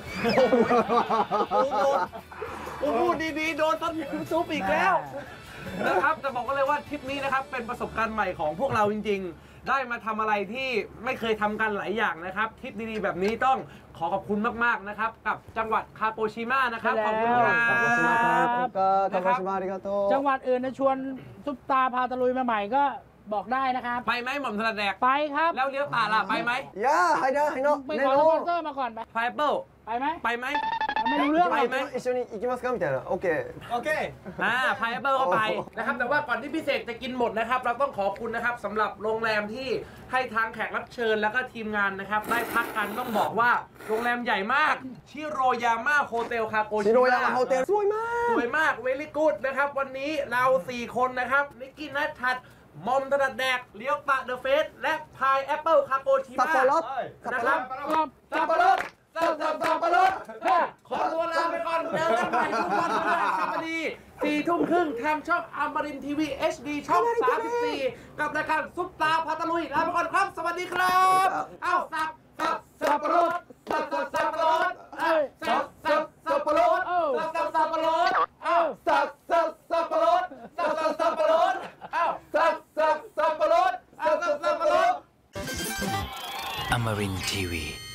พูดดีๆโดนต้นซุปอีกแล้วนะครับแต่บอกก็เลยว่าทริปนี้นะครับเป็นประสบการณ์ใหม่ของพวกเราจริงๆได้มาทำอะไรที่ไม่เคยทำกันหลายอย่างนะครับทริปดีๆแบบนี้ต้องขอบคุณมากๆนะครับกับจังหวัดคาโกชิมะนะครับขอบคุณครับจังหวัดอื่นชวนซุปตาพาตะลุยมาใหม่ก็บอกได้นะครับไปไหมหม่อมถนัดแดกไปครับแล้วเลี้ยวตาล่ะไปไหมให้เนาะไปขอสปอนเซอร์มาก่อนไปไพเปิลไปไหมไม่รู้เรื่องไปไหม一緒に行きますかみたいなโอเคไพเปิลก็ไปนะครับแต่ว่าก่อนที่พี่เสกจะกินหมดนะครับเราต้องขอบคุณนะครับสำหรับโรงแรมที่ให้ทางแขกรับเชิญแล้วก็ทีมงานนะครับได้พักกันต้องบอกว่าโรงแรมใหญ่มากชิโรยาม่าโฮเทลคาโกชิมะชิโรยาม่าโฮเทลสวยมากเวลี่กู๊ดนะครับวันนี้เรา4คนนะครับนิกกี้นัททัดมอมถนัดแดกเลี้ยวตะเดอะเฟสและพายแอปเปิลคาโกชิมะนะครับสับปะรดขอตัวลาไปก่อนเจอกันใหม่ทุกวันพฤหัสบดี4 ทุ่มครึ่งทางช่องอมรินทร์ทีวี HD ช่อง 34กับรายการซุปตาพาตะลุยลาไปก่อนครับสวัสดีครับสับปะรดสับปะรดสับปะรดสับปะรดสับปะรดสับปะรดสับปะรดอมรินทร์ทีวี